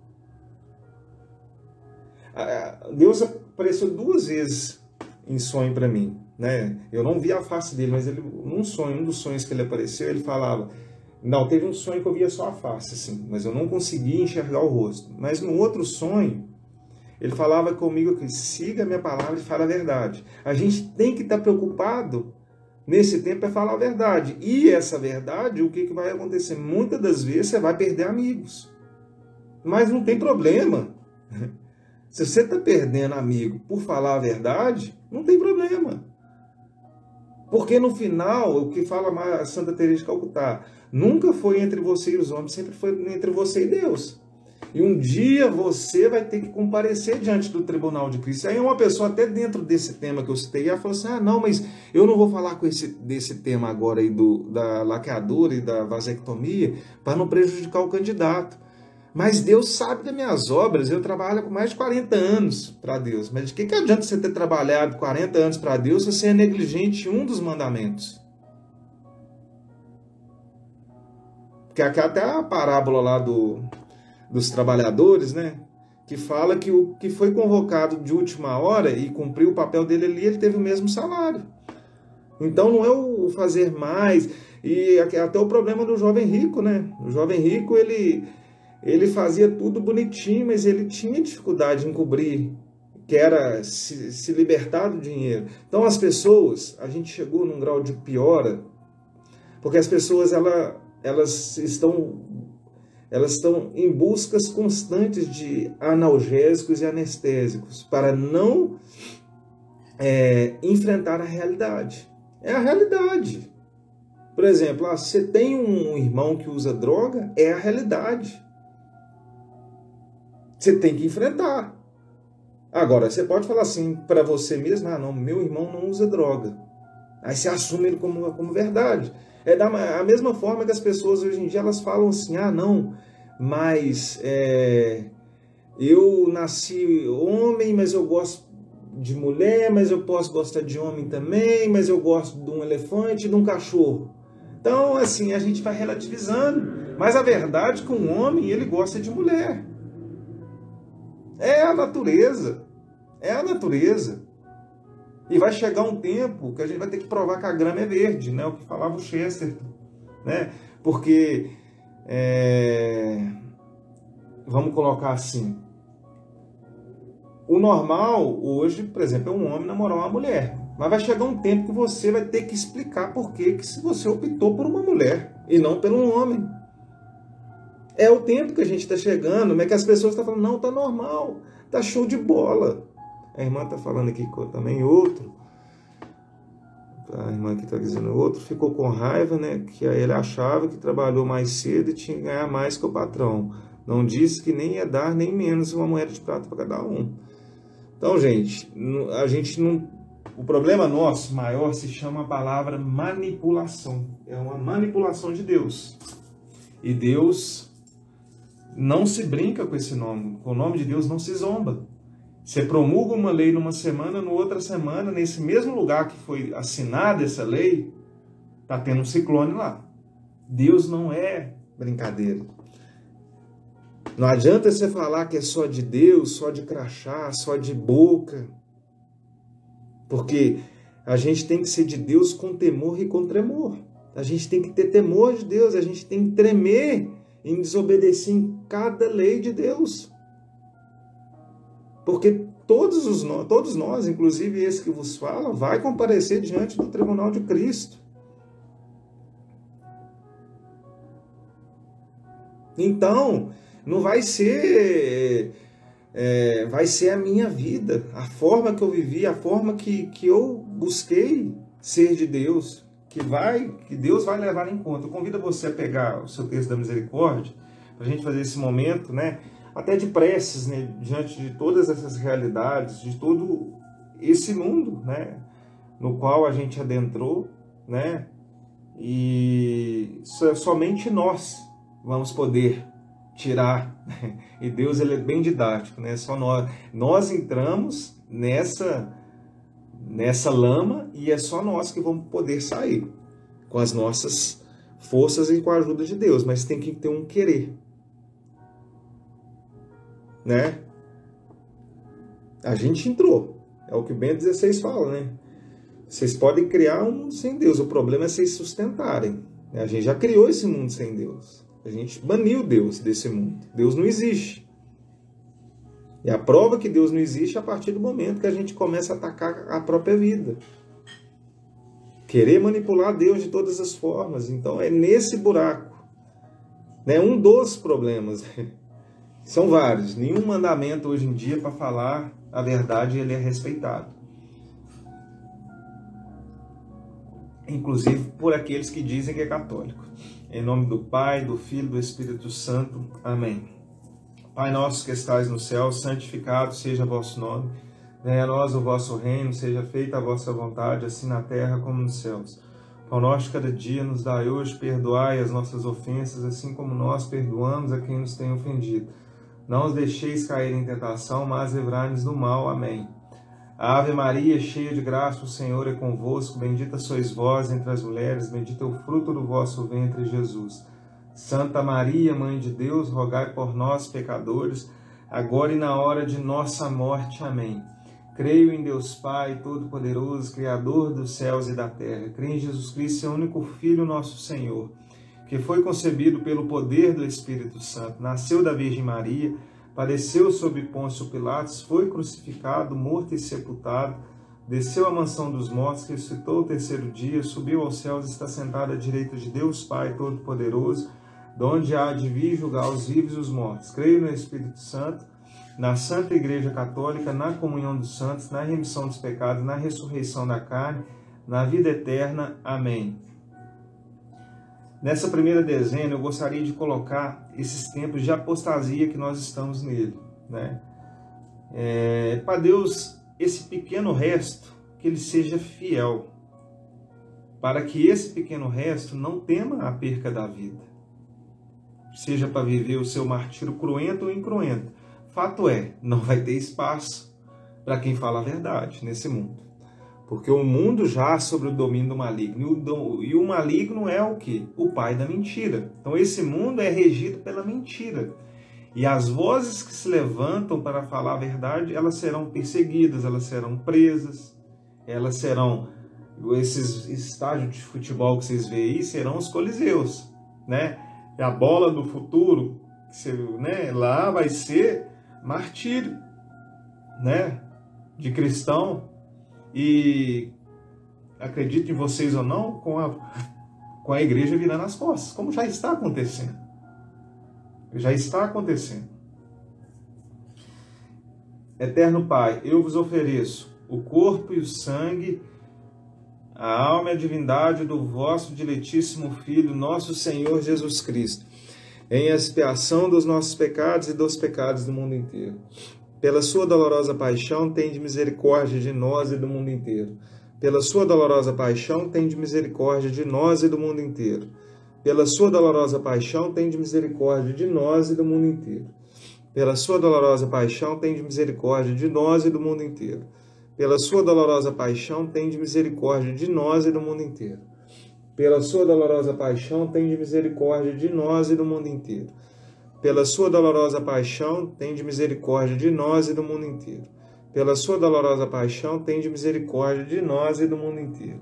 [SPEAKER 1] Deus apareceu duas vezes em sonho para mim, né? Eu não vi a face dele, mas ele, num sonho, um dos sonhos que ele apareceu, ele falava, não, teve um sonho que eu via só a face, assim, mas eu não conseguia enxergar o rosto. Mas no outro sonho, ele falava comigo que siga a minha palavra e fala a verdade. A gente tem que estar preocupado nesse tempo é falar a verdade. E essa verdade, o que, que vai acontecer? Muitas das vezes você vai perder amigos. Mas não tem problema. Se você está perdendo amigo por falar a verdade, não tem problema. Porque no final, o que fala a Santa Teresa de Calcutá, nunca foi entre você e os homens, sempre foi entre você e Deus. E um dia você vai ter que comparecer diante do tribunal de Cristo. Aí uma pessoa, até dentro desse tema que eu citei, ela falou assim, ah, não, mas eu não vou falar com esse, desse tema agora aí do, da laqueadura e da vasectomia para não prejudicar o candidato. Mas Deus sabe das minhas obras, eu trabalho com mais de quarenta anos para Deus. Mas de que, que adianta você ter trabalhado quarenta anos para Deus se você é negligente em um dos mandamentos? Que até a parábola lá do, dos trabalhadores, né? Que fala que o que foi convocado de última hora e cumpriu o papel dele ali, ele teve o mesmo salário. Então não é o fazer mais. E até o problema do jovem rico, né? O jovem rico, ele, ele fazia tudo bonitinho, mas ele tinha dificuldade em cobrir, que era se, se libertar do dinheiro. Então as pessoas, a gente chegou num grau de piora, porque as pessoas, ela, elas estão, elas estão em buscas constantes de analgésicos e anestésicos, para não é, enfrentar a realidade. É a realidade. Por exemplo, ah, você tem um irmão que usa droga, é a realidade. Você tem que enfrentar. Agora, você pode falar assim para você mesmo, ah, não, meu irmão não usa droga. Aí você assume ele como, como verdade. É da a mesma forma que as pessoas hoje em dia, elas falam assim, ah, não, mas é, eu nasci homem, mas eu gosto de mulher, mas eu posso gostar de homem também, mas eu gosto de um elefante e de um cachorro. Então, assim, a gente vai relativizando. Mas a verdade é que um homem, ele gosta de mulher. É a natureza. É a natureza. E vai chegar um tempo que a gente vai ter que provar que a grama é verde, né? O que falava o Chesterton, né? Porque, é... vamos colocar assim, o normal hoje, por exemplo, é um homem namorar uma mulher. Mas vai chegar um tempo que você vai ter que explicar por que que você optou por uma mulher e não por um homem. É o tempo que a gente está chegando, mas que as pessoas estão falando, não, tá normal, tá show de bola. A irmã está falando aqui também outro. A irmã aqui está dizendo outro, ficou com raiva, né? Que ele achava que trabalhou mais cedo e tinha que ganhar mais que o patrão. Não disse que nem ia dar nem menos uma moeda de prata para cada um. Então, gente, a gente não... O problema nosso maior se chama a palavra manipulação. É uma manipulação de Deus. E Deus não se brinca com esse nome. Com o nome de Deus não se zomba. Você promulga uma lei numa semana, no outra semana, nesse mesmo lugar que foi assinada essa lei, está tendo um ciclone lá. Deus não é brincadeira. Não adianta você falar que é só de Deus, só de crachá, só de boca. Porque a gente tem que ser de Deus com temor e com tremor. A gente tem que ter temor de Deus, a gente tem que tremer em desobedecer em cada lei de Deus. Porque todos, os, todos nós, inclusive esse que vos fala, vai comparecer diante do tribunal de Cristo. Então, não vai ser, é, vai ser a minha vida, a forma que eu vivi, a forma que, que eu busquei ser de Deus, que, vai, que Deus vai levar em conta. Eu convido você a pegar o seu texto da misericórdia, para a gente fazer esse momento, né? Até de preces, né, diante de todas essas realidades, de todo esse mundo, né, no qual a gente adentrou, né, e somente nós vamos poder tirar, e Deus, ele é bem didático, né, só nós, nós entramos nessa, nessa lama e é só nós que vamos poder sair, com as nossas forças e com a ajuda de Deus, mas tem que ter um querer. Né? A gente entrou. É o que o Bento dezesseis fala, né? Vocês podem criar um mundo sem Deus. O problema é vocês sustentarem. A gente já criou esse mundo sem Deus. A gente baniu Deus desse mundo. Deus não existe. E a prova que Deus não existe é a partir do momento que a gente começa a atacar a própria vida. Querer manipular Deus de todas as formas. Então é nesse buraco. É um dos problemas. São vários. Nenhum mandamento hoje em dia, para falar a verdade, ele é respeitado. Inclusive por aqueles que dizem que é católico. Em nome do Pai, do Filho e do Espírito Santo. Amém. Pai nosso que estais no céu, santificado seja o vosso nome. Venha a nós o vosso reino, seja feita a vossa vontade, assim na terra como nos céus. Pão nosso de cada dia nos dai hoje, perdoai as nossas ofensas, assim como nós perdoamos a quem nos tem ofendido. Não os deixeis cair em tentação, mas livrai-nos do mal. Amém. Ave Maria, cheia de graça, o Senhor é convosco. Bendita sois vós entre as mulheres, bendito é o fruto do vosso ventre, Jesus. Santa Maria, Mãe de Deus, rogai por nós, pecadores, agora e na hora de nossa morte. Amém. Creio em Deus Pai, Todo-Poderoso, Criador dos céus e da terra. Creio em Jesus Cristo, seu único Filho, nosso Senhor, que foi concebido pelo poder do Espírito Santo, nasceu da Virgem Maria, padeceu sob Pôncio Pilatos, foi crucificado, morto e sepultado, desceu à mansão dos mortos, ressuscitou o terceiro dia, subiu aos céus e está sentado à direita de Deus Pai Todo-Poderoso, donde há de vir julgar os vivos e os mortos. Creio no Espírito Santo, na Santa Igreja Católica, na comunhão dos santos, na remissão dos pecados, na ressurreição da carne, na vida eterna. Amém. Nessa primeira dezena, eu gostaria de colocar esses tempos de apostasia que nós estamos nele, né? É, para Deus, esse pequeno resto, que ele seja fiel, para que esse pequeno resto não tema a perca da vida, seja para viver o seu martírio cruento ou incruento. Fato é, não vai ter espaço para quem fala a verdade nesse mundo, porque o mundo já sobre o domínio do maligno, e o maligno é o quê? O pai da mentira. Então esse mundo é regido pela mentira, e as vozes que se levantam para falar a verdade, elas serão perseguidas, elas serão presas, elas serão, esses estádios de futebol que vocês veem aí, serão os coliseus, né? E a bola do futuro, né, lá vai ser martírio, né, de cristão. E acredite em vocês ou não, com a, com a igreja virando as costas, como já está acontecendo. Já está acontecendo. Eterno Pai, eu vos ofereço o corpo e o sangue, a alma e a divindade do vosso diletíssimo Filho, nosso Senhor Jesus Cristo, em expiação dos nossos pecados e dos pecados do mundo inteiro. Pela sua dolorosa paixão, tende misericórdia de nós e do mundo inteiro. Pela sua dolorosa paixão, tende misericórdia de nós e do mundo inteiro. Pela sua dolorosa paixão, tende misericórdia de nós e do mundo inteiro. Pela sua dolorosa paixão, tende misericórdia de nós e do mundo inteiro. Pela sua dolorosa paixão, tende misericórdia de nós e do mundo inteiro. Pela sua dolorosa paixão, tende misericórdia de nós e do mundo inteiro. Pela sua dolorosa paixão, tende misericórdia de nós e do mundo inteiro. Pela sua dolorosa paixão, tende misericórdia de nós e do mundo inteiro.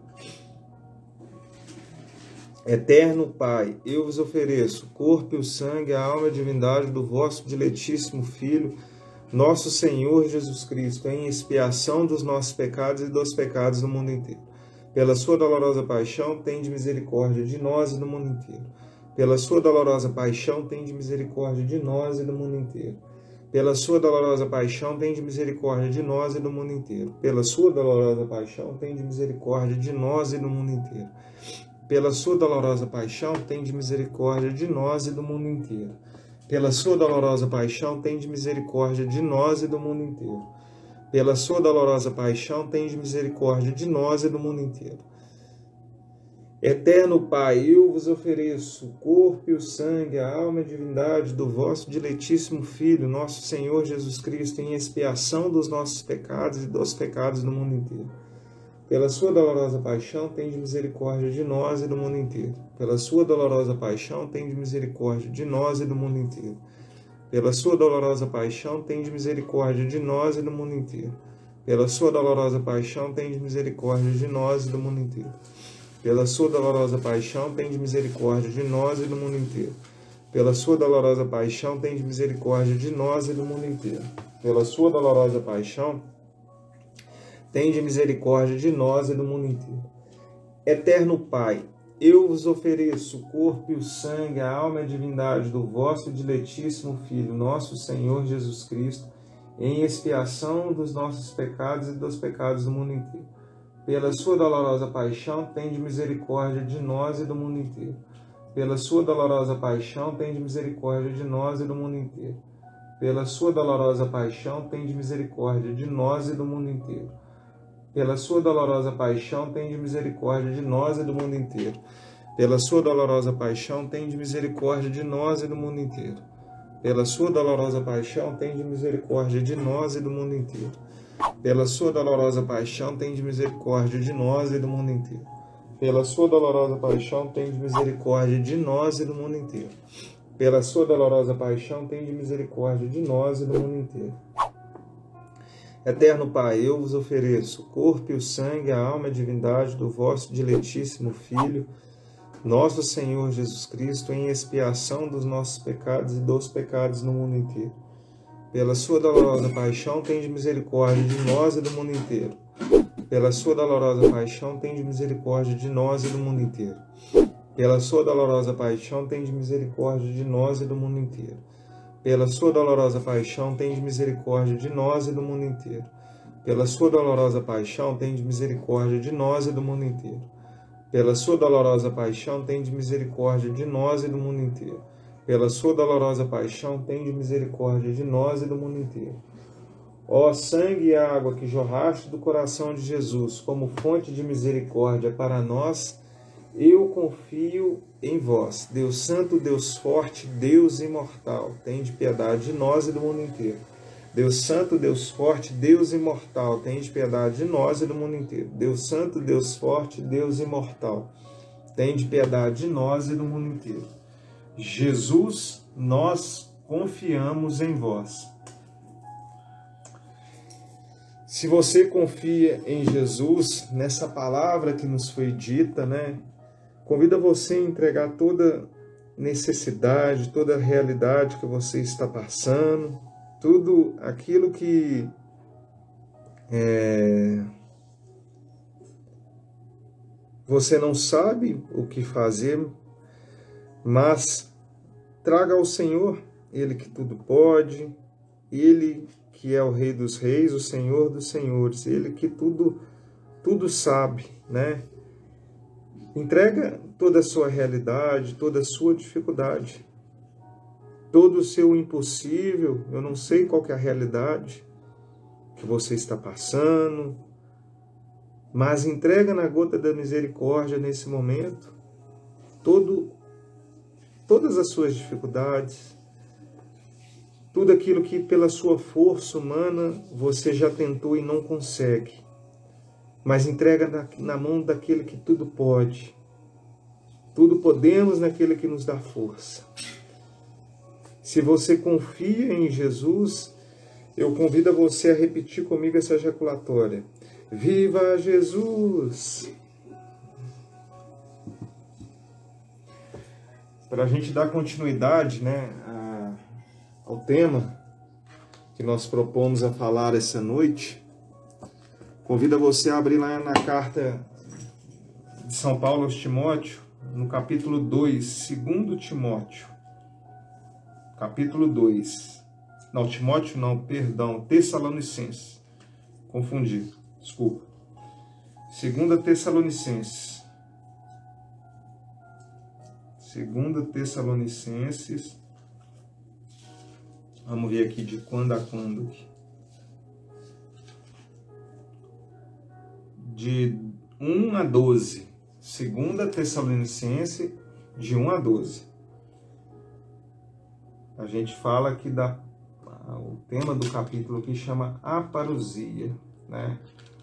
[SPEAKER 1] Eterno Pai, eu vos ofereço o corpo e o sangue, a alma e a divindade do vosso diletíssimo Filho, nosso Senhor Jesus Cristo, em expiação dos nossos pecados e dos pecados do mundo inteiro. Pela sua dolorosa paixão, tende misericórdia de nós e do mundo inteiro. Pela sua dolorosa paixão, tende misericórdia de nós e do mundo inteiro. Pela sua dolorosa paixão, tende misericórdia de nós e do mundo inteiro. Pela sua dolorosa paixão, tende misericórdia de nós e do mundo inteiro. Pela sua dolorosa paixão, tende misericórdia de nós e do mundo inteiro. Pela sua dolorosa paixão, tende misericórdia de nós e do mundo inteiro. Pela sua dolorosa paixão, tende misericórdia de nós e do mundo inteiro. Eterno Pai, eu vos ofereço o corpo e o sangue, a alma e a divindade do vosso diletíssimo Filho, nosso Senhor Jesus Cristo, em expiação dos nossos pecados e dos pecados do mundo inteiro. Pela sua dolorosa paixão, tende misericórdia de nós e do mundo inteiro. Pela sua dolorosa paixão, tende misericórdia de nós e do mundo inteiro. Pela sua dolorosa paixão, tende misericórdia de nós e do mundo inteiro. Pela sua dolorosa paixão, tende misericórdia de nós e do mundo inteiro. Pela sua dolorosa paixão, tende misericórdia de nós e do mundo inteiro. Pela sua dolorosa paixão, tende misericórdia de nós e do mundo inteiro. Pela sua dolorosa paixão, tende misericórdia de nós e do mundo inteiro. Eterno Pai, eu vos ofereço o corpo e o sangue, a alma e a divindade do vosso diletíssimo Filho, nosso Senhor Jesus Cristo, em expiação dos nossos pecados e dos pecados do mundo inteiro. Pela sua dolorosa paixão, tende misericórdia de nós e do mundo inteiro. Pela sua dolorosa paixão, tende misericórdia de nós e do mundo inteiro. Pela sua dolorosa paixão, tende misericórdia de nós e do mundo inteiro. Pela sua dolorosa paixão, tende misericórdia de nós e do mundo inteiro. Pela sua dolorosa paixão, tende misericórdia de nós e do mundo inteiro. Pela sua dolorosa paixão, tende misericórdia de nós e do mundo inteiro. Pela sua dolorosa paixão, tende misericórdia de nós e do mundo inteiro. Pela sua dolorosa paixão, tende misericórdia de nós e do mundo inteiro. Pela sua dolorosa paixão, tende misericórdia de nós e do mundo inteiro. Eterno Pai, eu vos ofereço o corpo e o sangue, a alma e a divindade do vosso diletíssimo Filho, nosso Senhor Jesus Cristo, em expiação dos nossos pecados e dos pecados no mundo inteiro. Pela sua dolorosa paixão, tende misericórdia de nós e do mundo inteiro. Pela sua dolorosa paixão, tende misericórdia de nós e do mundo inteiro. Pela sua dolorosa paixão, tende misericórdia de nós e do mundo inteiro. Pela sua dolorosa paixão, tende misericórdia de nós e do mundo inteiro. Pela sua dolorosa paixão, tende misericórdia de nós e do mundo inteiro. Pela sua dolorosa paixão, tende misericórdia de nós e do mundo inteiro. Pela sua dolorosa paixão, tende misericórdia de nós e do mundo inteiro. Ó sangue e água que jorraste do coração de Jesus como fonte de misericórdia para nós, eu confio em vós. Deus Santo, Deus Forte, Deus Imortal, tende piedade de nós e do mundo inteiro. Deus Santo, Deus Forte, Deus Imortal, tende piedade de nós e do mundo inteiro. Deus Santo, Deus Forte, Deus Imortal, tende piedade de nós e do mundo inteiro. Jesus, nós confiamos em vós. Se você confia em Jesus, nessa palavra que nos foi dita, né? Convida você a entregar toda necessidade, toda a realidade que você está passando, tudo aquilo que é, você não sabe o que fazer, mas traga ao Senhor, Ele que tudo pode, Ele que é o Rei dos Reis, o Senhor dos Senhores, Ele que tudo, tudo sabe, né? Entrega toda a sua realidade, toda a sua dificuldade, todo o seu impossível. Eu não sei qual que é a realidade que você está passando, mas entrega na gota da misericórdia nesse momento todo, todas as suas dificuldades, tudo aquilo que pela sua força humana você já tentou e não consegue. Mas entrega na, na mão daquele que tudo pode. Tudo podemos naquele que nos dá força. Se você confia em Jesus, eu convido a você a repetir comigo essa ejaculatória. Viva Jesus! Para a gente dar continuidade, né, a, ao tema que nós propomos a falar essa noite, convido você a abrir lá na carta de São Paulo aos Timóteo, no capítulo dois, segundo Timóteo. Capítulo dois. Não, Timóteo não, perdão, Tessalonicenses. Confundi, desculpa. Segunda Tessalonicenses. Segunda Tessalonicenses. Vamos ver aqui de quando a quando. De um a doze. Segunda Tessalonicense, de um a doze. A gente fala aqui da o tema do capítulo que chama aparusia, né?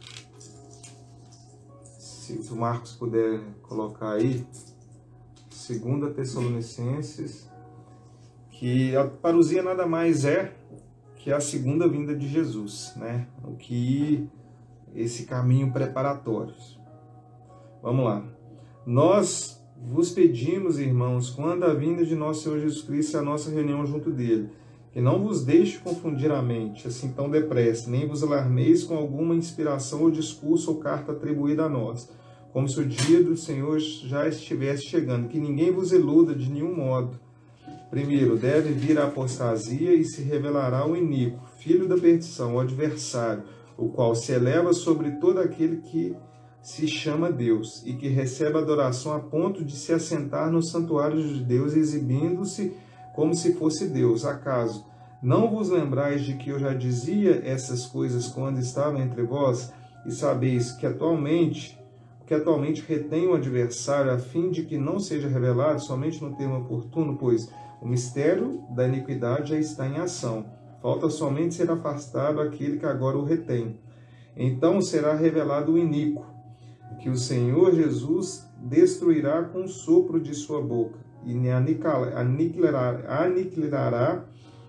[SPEAKER 1] Se o Marcos puder colocar aí, Segunda Tessalonicenses, que a parousia nada mais é que a segunda vinda de Jesus, né? O que esse caminho preparatório. Vamos lá. Nós vos pedimos, irmãos, quando a vinda de nosso Senhor Jesus Cristo e a nossa reunião junto dele, que não vos deixe confundir a mente, assim tão depressa, nem vos alarmeis com alguma inspiração ou discurso ou carta atribuída a nós, como se o dia do Senhor já estivesse chegando, que ninguém vos iluda de nenhum modo. Primeiro, deve vir a apostasia e se revelará o iníquo, filho da perdição, o adversário, o qual se eleva sobre todo aquele que se chama Deus e que recebe adoração a ponto de se assentar no santuário de Deus, exibindo-se como se fosse Deus. Acaso não vos lembrais de que eu já dizia essas coisas quando estava entre vós, e sabeis que atualmente, que atualmente retém o adversário, a fim de que não seja revelado somente no tempo oportuno, pois o mistério da iniquidade já está em ação. Falta somente ser afastado aquele que agora o retém. Então será revelado o iníquo, que o Senhor Jesus destruirá com o sopro de sua boca e aniquilará, aniquilará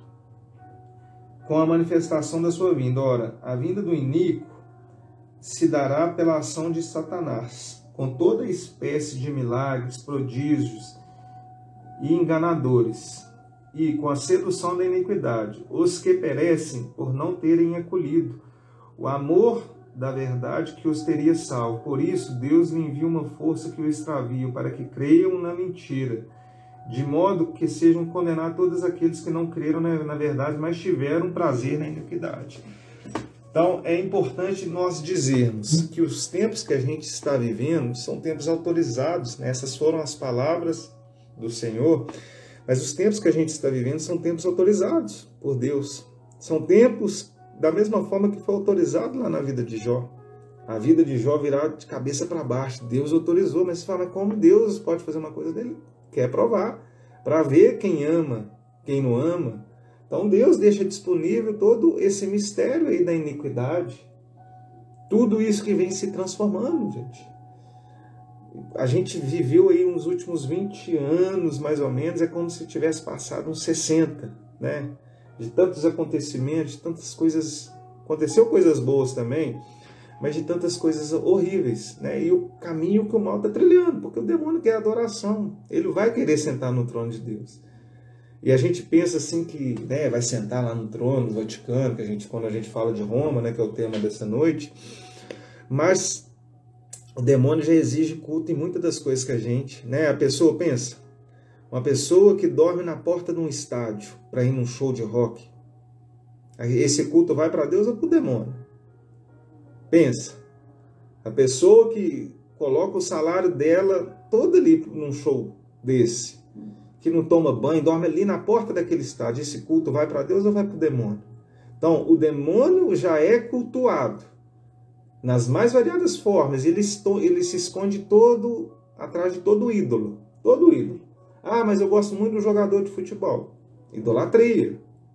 [SPEAKER 1] com a manifestação da sua vinda. Ora, a vinda do iníquo se dará pela ação de Satanás, com toda espécie de milagres, prodígios e enganadores, e com a sedução da iniquidade, os que perecem por não terem acolhido o amor da verdade que os teria salvo. Por isso, Deus lhe envia uma força que o extravia, para que creiam na mentira, de modo que sejam condenados todos aqueles que não creram na, na verdade, mas tiveram prazer na iniquidade. Então, é importante nós dizermos que os tempos que a gente está vivendo são tempos autorizados, né? Essas foram as palavras do Senhor, mas os tempos que a gente está vivendo são tempos autorizados por Deus. São tempos da mesma forma que foi autorizado lá na vida de Jó. A vida de Jó virá de cabeça para baixo. Deus autorizou, mas você fala, como Deus pode fazer uma coisa dele? Quer provar, para ver quem ama, quem não ama. Então Deus deixa disponível todo esse mistério aí da iniquidade. Tudo isso que vem se transformando, gente. A gente viveu aí uns últimos vinte anos, mais ou menos, é como se tivesse passado uns sessenta, né? De tantos acontecimentos, de tantas coisas. Aconteceu coisas boas também, mas de tantas coisas horríveis, né? E o caminho que o mal está trilhando, porque o demônio quer adoração. Ele vai querer sentar no trono de Deus. E a gente pensa assim que, né, vai sentar lá no trono do Vaticano, que a gente, quando a gente fala de Roma, né, que é o tema dessa noite, mas o demônio já exige culto em muitas das coisas que a gente, né? A pessoa pensa, uma pessoa que dorme na porta de um estádio para ir num show de rock, esse culto vai para Deus ou para o demônio? Pensa, a pessoa que coloca o salário dela todo ali num show desse, que não toma banho, dorme ali na porta daquele estádio, esse culto vai para Deus ou vai para o demônio? Então, o demônio já é cultuado nas mais variadas formas, ele, ele se esconde todo atrás de todo ídolo, todo ídolo. Ah, mas eu gosto muito do jogador de futebol. Idolatria.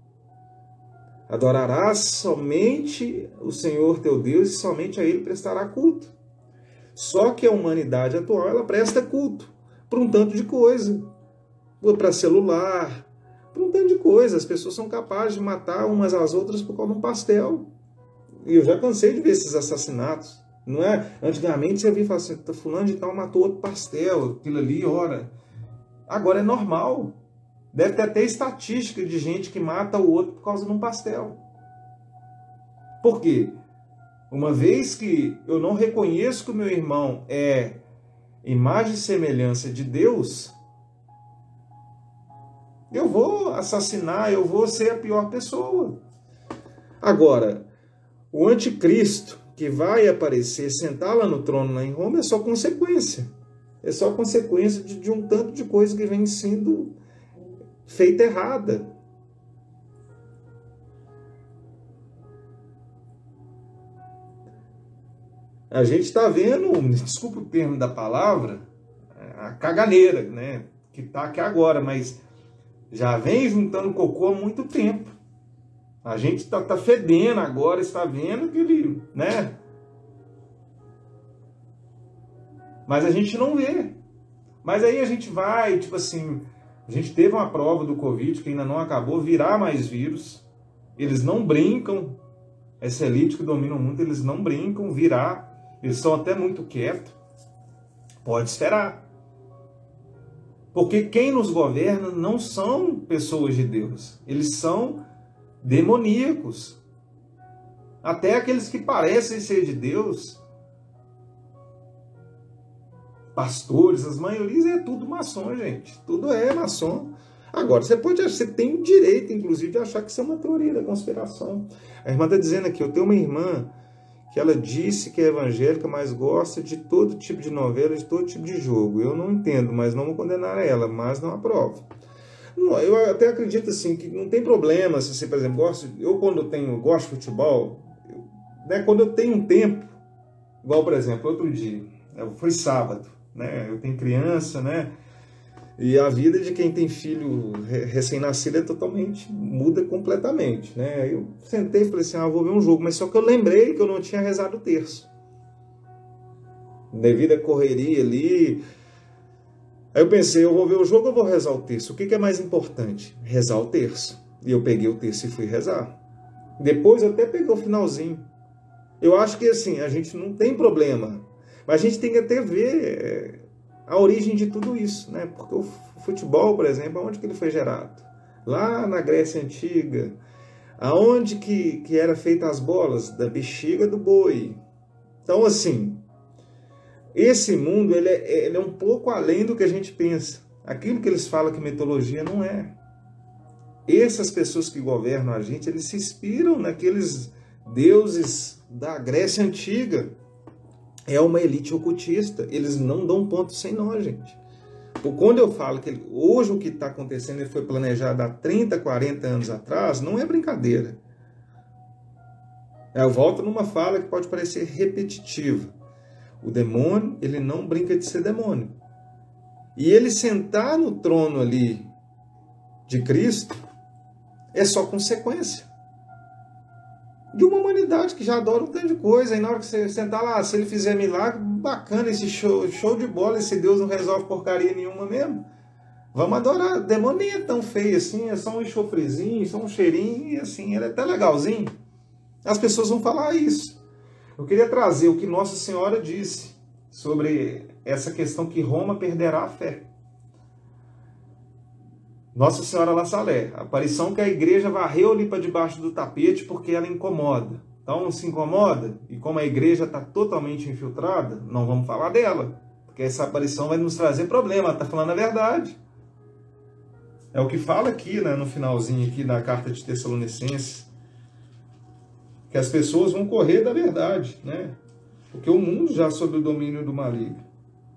[SPEAKER 1] Adorarás somente o Senhor teu Deus e somente a Ele prestará culto. Só que a humanidade atual, ela presta culto para um tanto de coisa. Para celular, para um tanto de coisa. As pessoas são capazes de matar umas às outras por causa de um pastel. E eu já cansei de ver esses assassinatos. Não é? Antigamente você via e falava assim, fulano de tal matou outro pastel, aquilo ali, ora. Agora é normal. Deve ter até estatística de gente que mata o outro por causa de um pastel. Por quê? Uma vez que eu não reconheço que o meu irmão é imagem e semelhança de Deus, eu vou assassinar, eu vou ser a pior pessoa. Agora, o anticristo que vai aparecer, sentar lá no trono lá em Roma, é só consequência. É só consequência de, de um tanto de coisa que vem sendo feita errada. A gente está vendo, desculpa o termo da palavra, a caganeira, né? Que está aqui agora, mas já vem juntando cocô há muito tempo. A gente está tá fedendo agora, está vendo que ele, né? Mas a gente não vê. Mas aí a gente vai, tipo assim, a gente teve uma prova do Covid que ainda não acabou, virá mais vírus. Eles não brincam. Essa elite que domina o mundo, eles não brincam, virá. Eles estão até muito quietos. Pode esperar. Porque quem nos governa não são pessoas de Deus. Eles são demoníacos. Até aqueles que parecem ser de Deus, pastores, as maiorias é tudo maçom, gente. Tudo é maçom. Agora, você pode, você tem o direito, inclusive, de achar que isso é uma teoria da conspiração. A irmã está dizendo aqui, eu tenho uma irmã que ela disse que é evangélica, mas gosta de todo tipo de novela, de todo tipo de jogo. Eu não entendo, mas não vou condenar ela, mas não aprovo. Não, eu até acredito assim, que não tem problema se você, por exemplo, gosta, eu quando eu tenho, gosto de futebol, eu, né, quando eu tenho um tempo, igual, por exemplo, outro dia, foi sábado, né, eu tenho criança, né, e a vida de quem tem filho recém-nascido é totalmente, muda completamente, né? Aí eu sentei e falei assim, ah, vou ver um jogo, mas só que eu lembrei que eu não tinha rezado o terço. devido à correria ali. Aí eu pensei, eu vou ver o jogo ou vou rezar o terço? O que que é mais importante? Rezar o terço. E eu peguei o terço e fui rezar. Depois eu até peguei o finalzinho. Eu acho que assim, a gente não tem problema. Mas a gente tem que até ver a origem de tudo isso, né? Porque o futebol, por exemplo, onde que ele foi gerado? Lá na Grécia Antiga. Aonde que, que era feita as bolas? Da bexiga do boi. Então, assim, esse mundo ele é, ele é um pouco além do que a gente pensa. Aquilo que eles falam que mitologia não é. Essas pessoas que governam a gente, eles se inspiram naqueles deuses da Grécia Antiga. É uma elite ocultista. Eles não dão ponto sem nó, gente. Quando eu falo que hoje o que está acontecendo ele foi planejado há trinta, quarenta anos atrás, não é brincadeira. Eu volto numa fala que pode parecer repetitiva. O demônio, ele não brinca de ser demônio. E ele sentar no trono ali de Cristo é só consequência de uma humanidade que já adora um tanto de coisa. E na hora que você sentar lá, se ele fizer milagre, bacana, esse show, show de bola, esse Deus não resolve porcaria nenhuma mesmo. Vamos adorar. O demônio nem é tão feio assim, é só um enxofrezinho, só um cheirinho, e assim, ele é até legalzinho. As pessoas vão falar isso. Eu queria trazer o que Nossa Senhora disse sobre essa questão que Roma perderá a fé. Nossa Senhora La Salé, a aparição que a igreja varreu ali para debaixo do tapete porque ela incomoda. Então, se incomoda, e como a igreja está totalmente infiltrada, não vamos falar dela, porque essa aparição vai nos trazer problema, ela está falando a verdade. É o que fala aqui, né, no finalzinho aqui da carta de Tessalonicenses, que as pessoas vão correr da verdade, né? Porque o mundo já sob o domínio do maligno.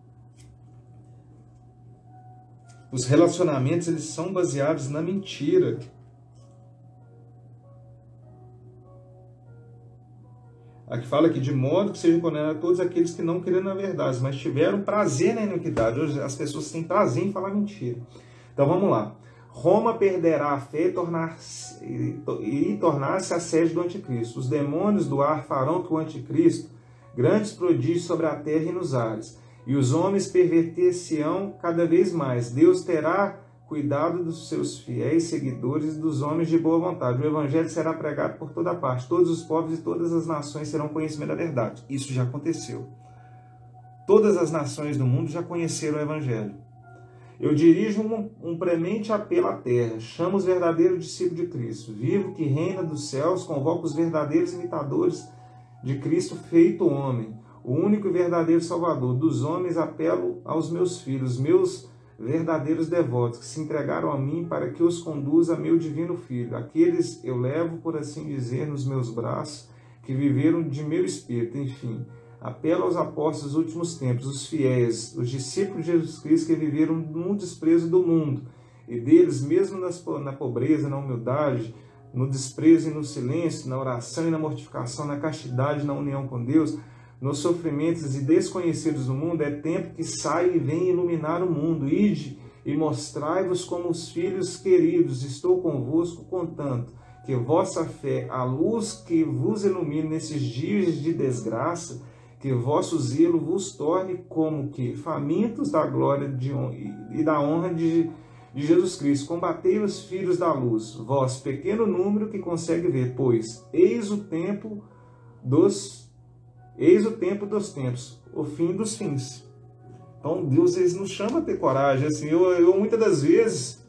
[SPEAKER 1] Os relacionamentos, eles são baseados na mentira. Aqui fala que de modo que sejam condenados todos aqueles que não creram na verdade, mas tiveram prazer na iniquidade. Hoje as pessoas têm prazer em falar mentira. Então vamos lá. Roma perderá a fé e tornar-se e tornar-se a sede do anticristo. Os demônios do ar farão que o anticristo grandes prodígios sobre a terra e nos ares. E os homens perverter-se-ão cada vez mais. Deus terá cuidado dos seus fiéis seguidores e dos homens de boa vontade. O evangelho será pregado por toda parte. Todos os povos e todas as nações terão conhecimento da verdade. Isso já aconteceu. Todas as nações do mundo já conheceram o evangelho. Eu dirijo um, um premente apelo à terra. Chamo os verdadeiros discípulos de Cristo. Vivo que reina dos céus, convoco os verdadeiros imitadores de Cristo feito homem. O único e verdadeiro Salvador dos homens, apelo aos meus filhos, meus verdadeiros devotos, que se entregaram a mim para que os conduza a meu divino Filho. Aqueles eu levo, por assim dizer, nos meus braços, que viveram de meu espírito. Enfim, apelo aos apóstolos dos últimos tempos, os fiéis, os discípulos de Jesus Cristo que viveram no desprezo do mundo, e deles, mesmo nas, na pobreza, na humildade, no desprezo e no silêncio, na oração e na mortificação, na castidade, na união com Deus, nos sofrimentos e desconhecidos do mundo, é tempo que sai e vem iluminar o mundo. Ide e mostrai-vos como os filhos queridos. Estou convosco, contanto que vossa fé, a luz que vos ilumine nesses dias de desgraça, que vosso zelo vos torne como que famintos da glória de, e da honra de, de Jesus Cristo. Combatei os filhos da luz, vós, pequeno número que consegue ver, pois eis o tempo dos Eis o tempo dos tempos, o fim dos fins. Então Deus eles nos chama a ter coragem. Assim, eu, eu muitas das vezes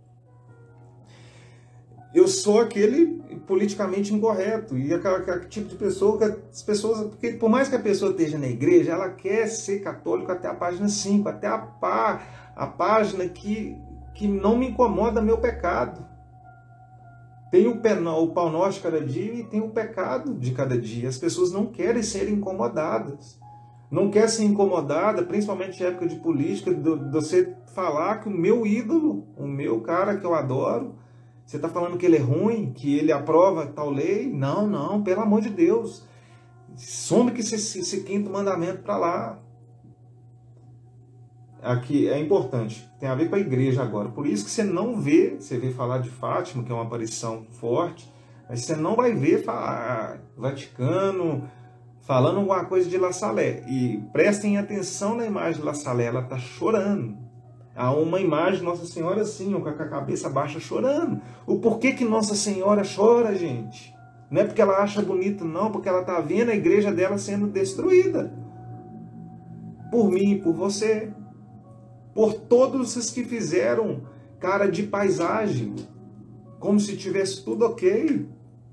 [SPEAKER 1] eu sou aquele politicamente incorreto e aquele, aquele tipo de pessoa que as pessoas, porque por mais que a pessoa esteja na igreja, ela quer ser católico até a página cinco, até a, pá, a página que, que não me incomoda meu pecado. Tem o, penal, o pau nosso de cada dia e tem o pecado de cada dia. As pessoas não querem ser incomodadas. Não quer ser incomodada, principalmente em época de política, de, de você falar que o meu ídolo, o meu cara que eu adoro, você está falando que ele é ruim, que ele aprova tal lei? Não, não, pelo amor de Deus. Some que esse, esse quinto mandamento para lá. Aqui é importante, tem a ver com a igreja agora. Por isso que você não vê, você vê falar de Fátima, que é uma aparição forte, mas você não vai ver falar Vaticano, falando alguma coisa de La Salé. E prestem atenção na imagem de La Salé, ela está chorando. Há uma imagem de Nossa Senhora assim, com a cabeça baixa chorando. O porquê que Nossa Senhora chora, gente? Não é porque ela acha bonito, não, porque ela está vendo a igreja dela sendo destruída. Por mim e por você. Por todos os que fizeram cara de paisagem. Como se tivesse tudo ok.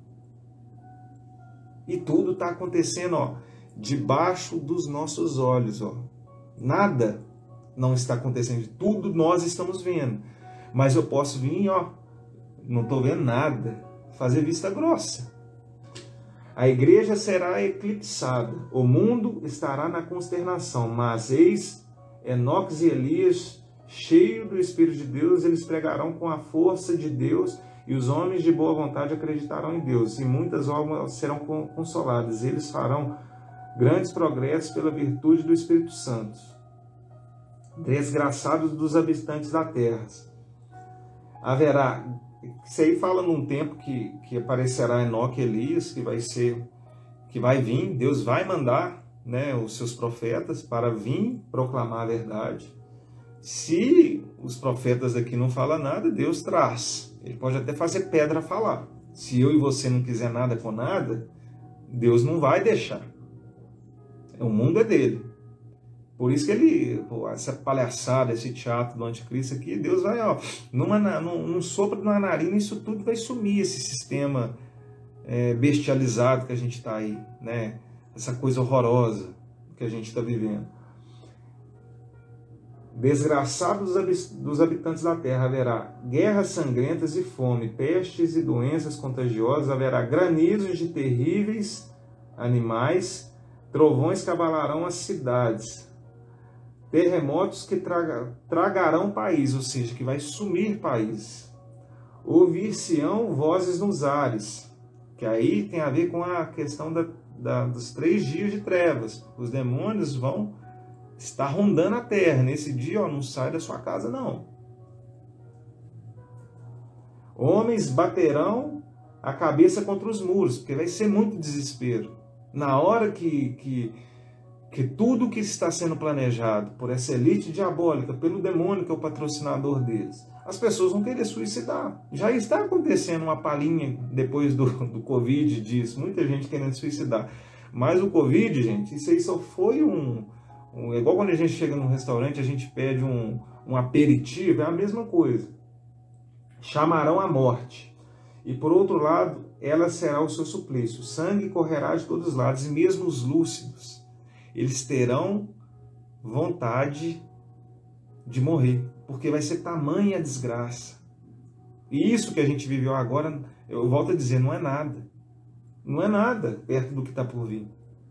[SPEAKER 1] E tudo está acontecendo, ó, debaixo dos nossos olhos, ó. Nada não está acontecendo, tudo nós estamos vendo. Mas eu posso vir, ó, não estou vendo nada, fazer vista grossa. A igreja será eclipsada, o mundo estará na consternação, mas eis Enoque e Elias, cheios do Espírito de Deus, eles pregarão com a força de Deus, e os homens de boa vontade acreditarão em Deus, e muitas almas serão consoladas. Eles farão grandes progressos pela virtude do Espírito Santo. Desgraçados dos habitantes da terra. Haverá, isso aí fala num tempo que, que aparecerá Enoque e Elias, que vai ser, que vai vir, Deus vai mandar, né, os seus profetas para vir proclamar a verdade. Se os profetas aqui não falam nada, Deus traz. Ele pode até fazer pedra falar. Se eu e você não quiser nada com nada, Deus não vai deixar. O mundo é dele. Por isso que ele, pô, essa palhaçada, esse teatro do anticristo aqui, Deus vai, ó, numa, num, num sopro de uma narina, isso tudo vai sumir, esse sistema é, bestializado que a gente está aí, né? Essa coisa horrorosa que a gente está vivendo. Desgraçados dos habitantes da terra, haverá guerras sangrentas e fome, pestes e doenças contagiosas, haverá granizos de terríveis animais, trovões que abalarão as cidades, terremotos que traga, tragarão país, ou seja, que vai sumir país. Ouvir-se-ão vozes nos ares, que aí tem a ver com a questão da, da, dos três dias de trevas. Os demônios vão estar rondando a terra. Nesse dia, ó, não sai da sua casa, não. Homens baterão a cabeça contra os muros, porque vai ser muito desespero. Na hora que, que, que tudo que está sendo planejado por essa elite diabólica, pelo demônio que é o patrocinador deles, as pessoas vão querer suicidar. Já está acontecendo uma palhinha depois do, do Covid disso, muita gente querendo suicidar. Mas o Covid, gente, isso aí só foi um... um igual quando a gente chega num restaurante, a gente pede um, um aperitivo, é a mesma coisa. Chamarão a morte. E por outro lado, ela será o seu suplício. O sangue correrá de todos os lados, e mesmo os lúcidos, eles terão vontade de morrer, porque vai ser tamanha a desgraça. E isso que a gente viveu agora, eu volto a dizer, não é nada. Não é nada perto do que está por vir.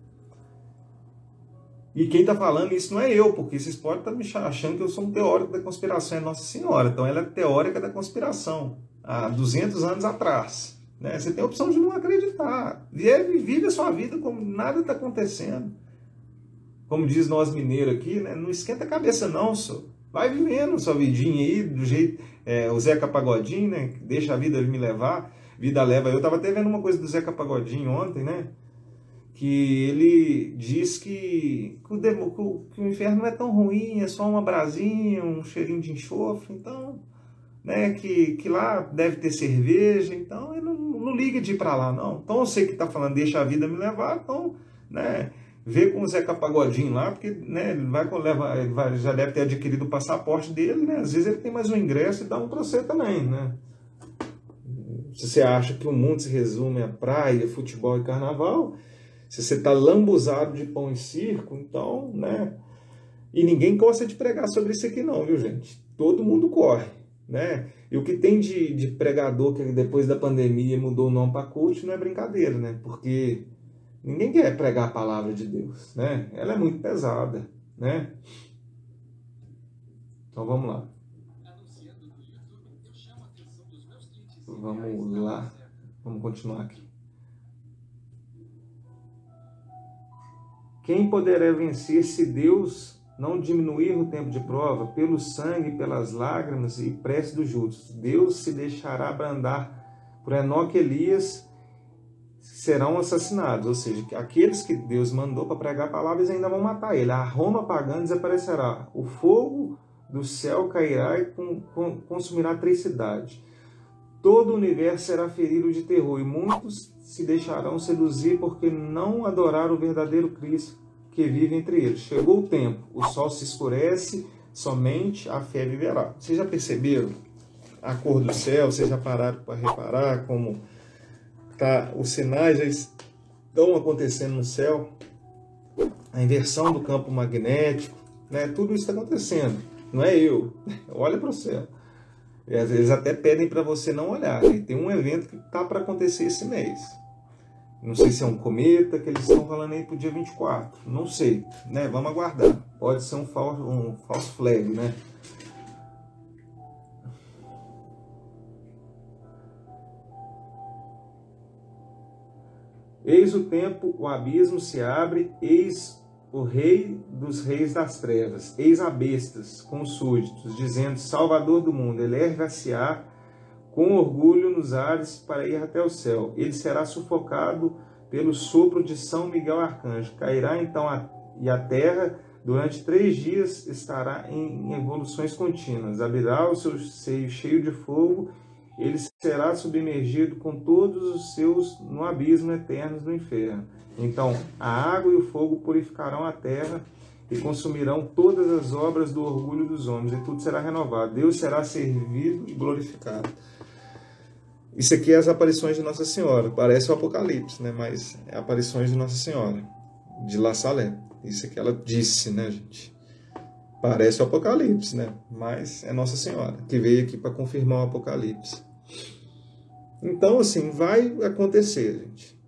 [SPEAKER 1] E quem está falando isso não é eu, porque vocês podem estar me achando que eu sou um teórico da conspiração, é Nossa Senhora. Então ela é teórica da conspiração, há duzentos anos atrás. Né? Você tem a opção de não acreditar. Vive, vive a sua vida como nada está acontecendo. Como diz nós mineiros aqui, né? Não esquenta a cabeça não, só. Vai vivendo sua vidinha aí, do jeito... É, o Zeca Pagodinho, né? Deixa a vida me levar, vida leva. Eu estava até vendo uma coisa do Zeca Pagodinho ontem, né? Que ele diz que, que, o demo, que, o, que o inferno não é tão ruim, é só uma brasinha, um cheirinho de enxofre, então, né, que, que lá deve ter cerveja, então ele não, não liga de ir para lá, não. Então eu sei que está falando, deixa a vida me levar, então, né, vê com o Zeca Pagodinho lá, porque, né, ele, vai, leva, ele vai, já deve ter adquirido o passaporte dele, né, às vezes ele tem mais um ingresso e dá um para você também, né. Se você acha que o mundo se resume a praia, futebol e carnaval... Se você está lambuzado de pão e circo, então, né? E ninguém gosta de pregar sobre isso aqui não, viu, gente? Todo mundo corre, né? E o que tem de, de pregador que depois da pandemia mudou o nome para coach não é brincadeira, né? Porque ninguém quer pregar a palavra de Deus, né? Ela é muito pesada, né? Então, vamos lá. Vamos lá. Vamos continuar aqui. Quem poderá vencer se Deus não diminuir o tempo de prova? Pelo sangue, pelas lágrimas e prece dos justos. Deus se deixará abrandar por Enoque e Elias, serão assassinados, ou seja, aqueles que Deus mandou para pregar a palavra, eles ainda vão matar ele. A Roma pagã desaparecerá, o fogo do céu cairá e consumirá três cidades. Todo o universo será ferido de terror, e muitos se deixarão seduzir porque não adoraram o verdadeiro Cristo que vive entre eles. Chegou o tempo, o sol se escurece, somente a fé viverá. Vocês já perceberam a cor do céu? Vocês já pararam para reparar como tá, os sinais já estão acontecendo no céu? A inversão do campo magnético, né? Tudo isso está acontecendo. Não é eu. Olha para o céu. E às vezes até pedem para você não olhar. E tem um evento que está para acontecer esse mês. Não sei se é um cometa, que eles estão falando aí para o dia vinte e quatro. Não sei, né? Vamos aguardar. Pode ser um falso, um falso flag, né? Eis o tempo, o abismo se abre, eis o rei dos reis das trevas, eis a bestas com os súditos, dizendo, Salvador do mundo, ele erga-se-á com orgulho nos ares para ir até o céu. Ele será sufocado pelo sopro de São Miguel Arcanjo. Cairá então a, e a terra durante três dias estará em, em evoluções contínuas. Abrirá o seu seio cheio de fogo. Ele será submergido com todos os seus no abismo eterno do inferno. Então a água e o fogo purificarão a terra e consumirão todas as obras do orgulho dos homens, e tudo será renovado. Deus será servido e glorificado. Isso aqui é as aparições de Nossa Senhora. Parece o Apocalipse, né? Mas é aparições de Nossa Senhora, de La Salette. Isso que ela disse, né, gente? Parece o Apocalipse, né? Mas é Nossa Senhora, que veio aqui para confirmar o Apocalipse. Então, assim, vai acontecer, gente.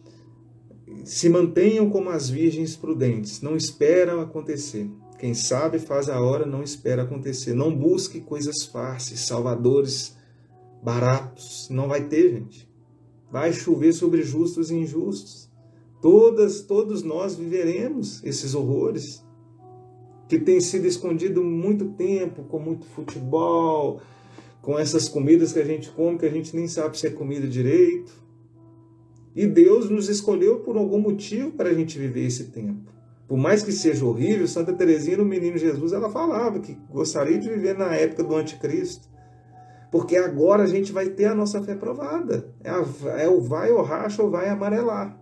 [SPEAKER 1] Se mantenham como as virgens prudentes, não esperam acontecer. Quem sabe faz a hora, não espera acontecer. Não busque coisas fáceis, salvadores baratos. Não vai ter, gente. Vai chover sobre justos e injustos. Todas, todos nós viveremos esses horrores que tem sido escondido muito tempo, com muito futebol, com essas comidas que a gente come, que a gente nem sabe se é comida direito. E Deus nos escolheu por algum motivo para a gente viver esse tempo. Por mais que seja horrível, Santa Teresinha, no Menino Jesus, ela falava que gostaria de viver na época do anticristo. Porque agora a gente vai ter a nossa fé provada. É, a, é o vai ou racha ou vai amarelar.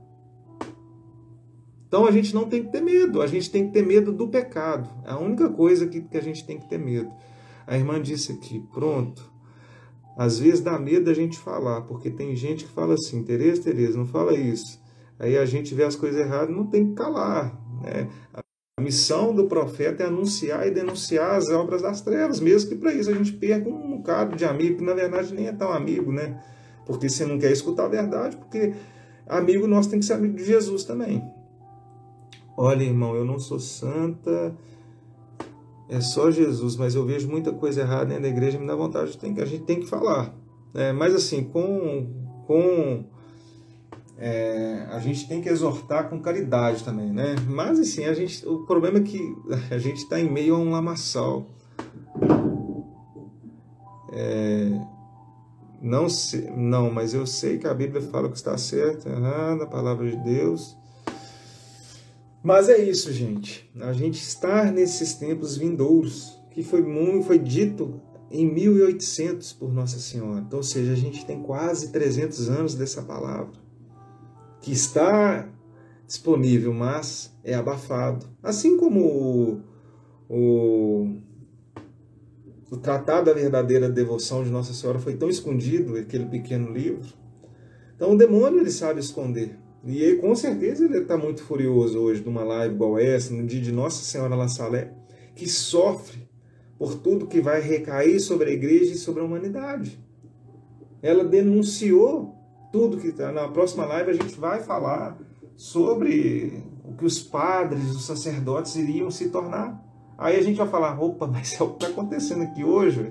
[SPEAKER 1] Então a gente não tem que ter medo, a gente tem que ter medo do pecado. É a única coisa que, que a gente tem que ter medo. A irmã disse aqui, pronto. Às vezes dá medo da gente falar, porque tem gente que fala assim, Tereza, Tereza, não fala isso. Aí a gente vê as coisas erradas, não tem que calar, né? A missão do profeta é anunciar e denunciar as obras das trevas, mesmo que para isso a gente perca um bocado de amigo, que na verdade nem é tão amigo, né? Porque você não quer escutar a verdade, porque amigo nosso tem que ser amigo de Jesus também. Olha, irmão, eu não sou santa, é só Jesus, mas eu vejo muita coisa errada dentro da igreja, me dá vontade, tem, a gente tem que falar. É, mas assim, com... com É, a gente tem que exortar com caridade também, né? Mas assim, a gente, o problema é que a gente está em meio a um lamaçal. É, não, sei, não, mas eu sei que a Bíblia fala que está certo, errado, a palavra de Deus. Mas é isso, gente. A gente está nesses tempos vindouros, que foi, muito, foi dito em mil e oitocentos por Nossa Senhora. Então, ou seja, a gente tem quase trezentos anos dessa palavra, que está disponível, mas é abafado. Assim como o, o, o Tratado da Verdadeira Devoção de Nossa Senhora foi tão escondido, aquele pequeno livro. Então o demônio ele sabe esconder. E ele, com certeza ele está muito furioso hoje, numa live igual essa, no dia de Nossa Senhora La Salette, que sofre por tudo que vai recair sobre a igreja e sobre a humanidade. Ela denunciou tudo que está. Na próxima live a gente vai falar sobre o que os padres, os sacerdotes iriam se tornar. Aí a gente vai falar, opa, mas é o que está acontecendo aqui hoje.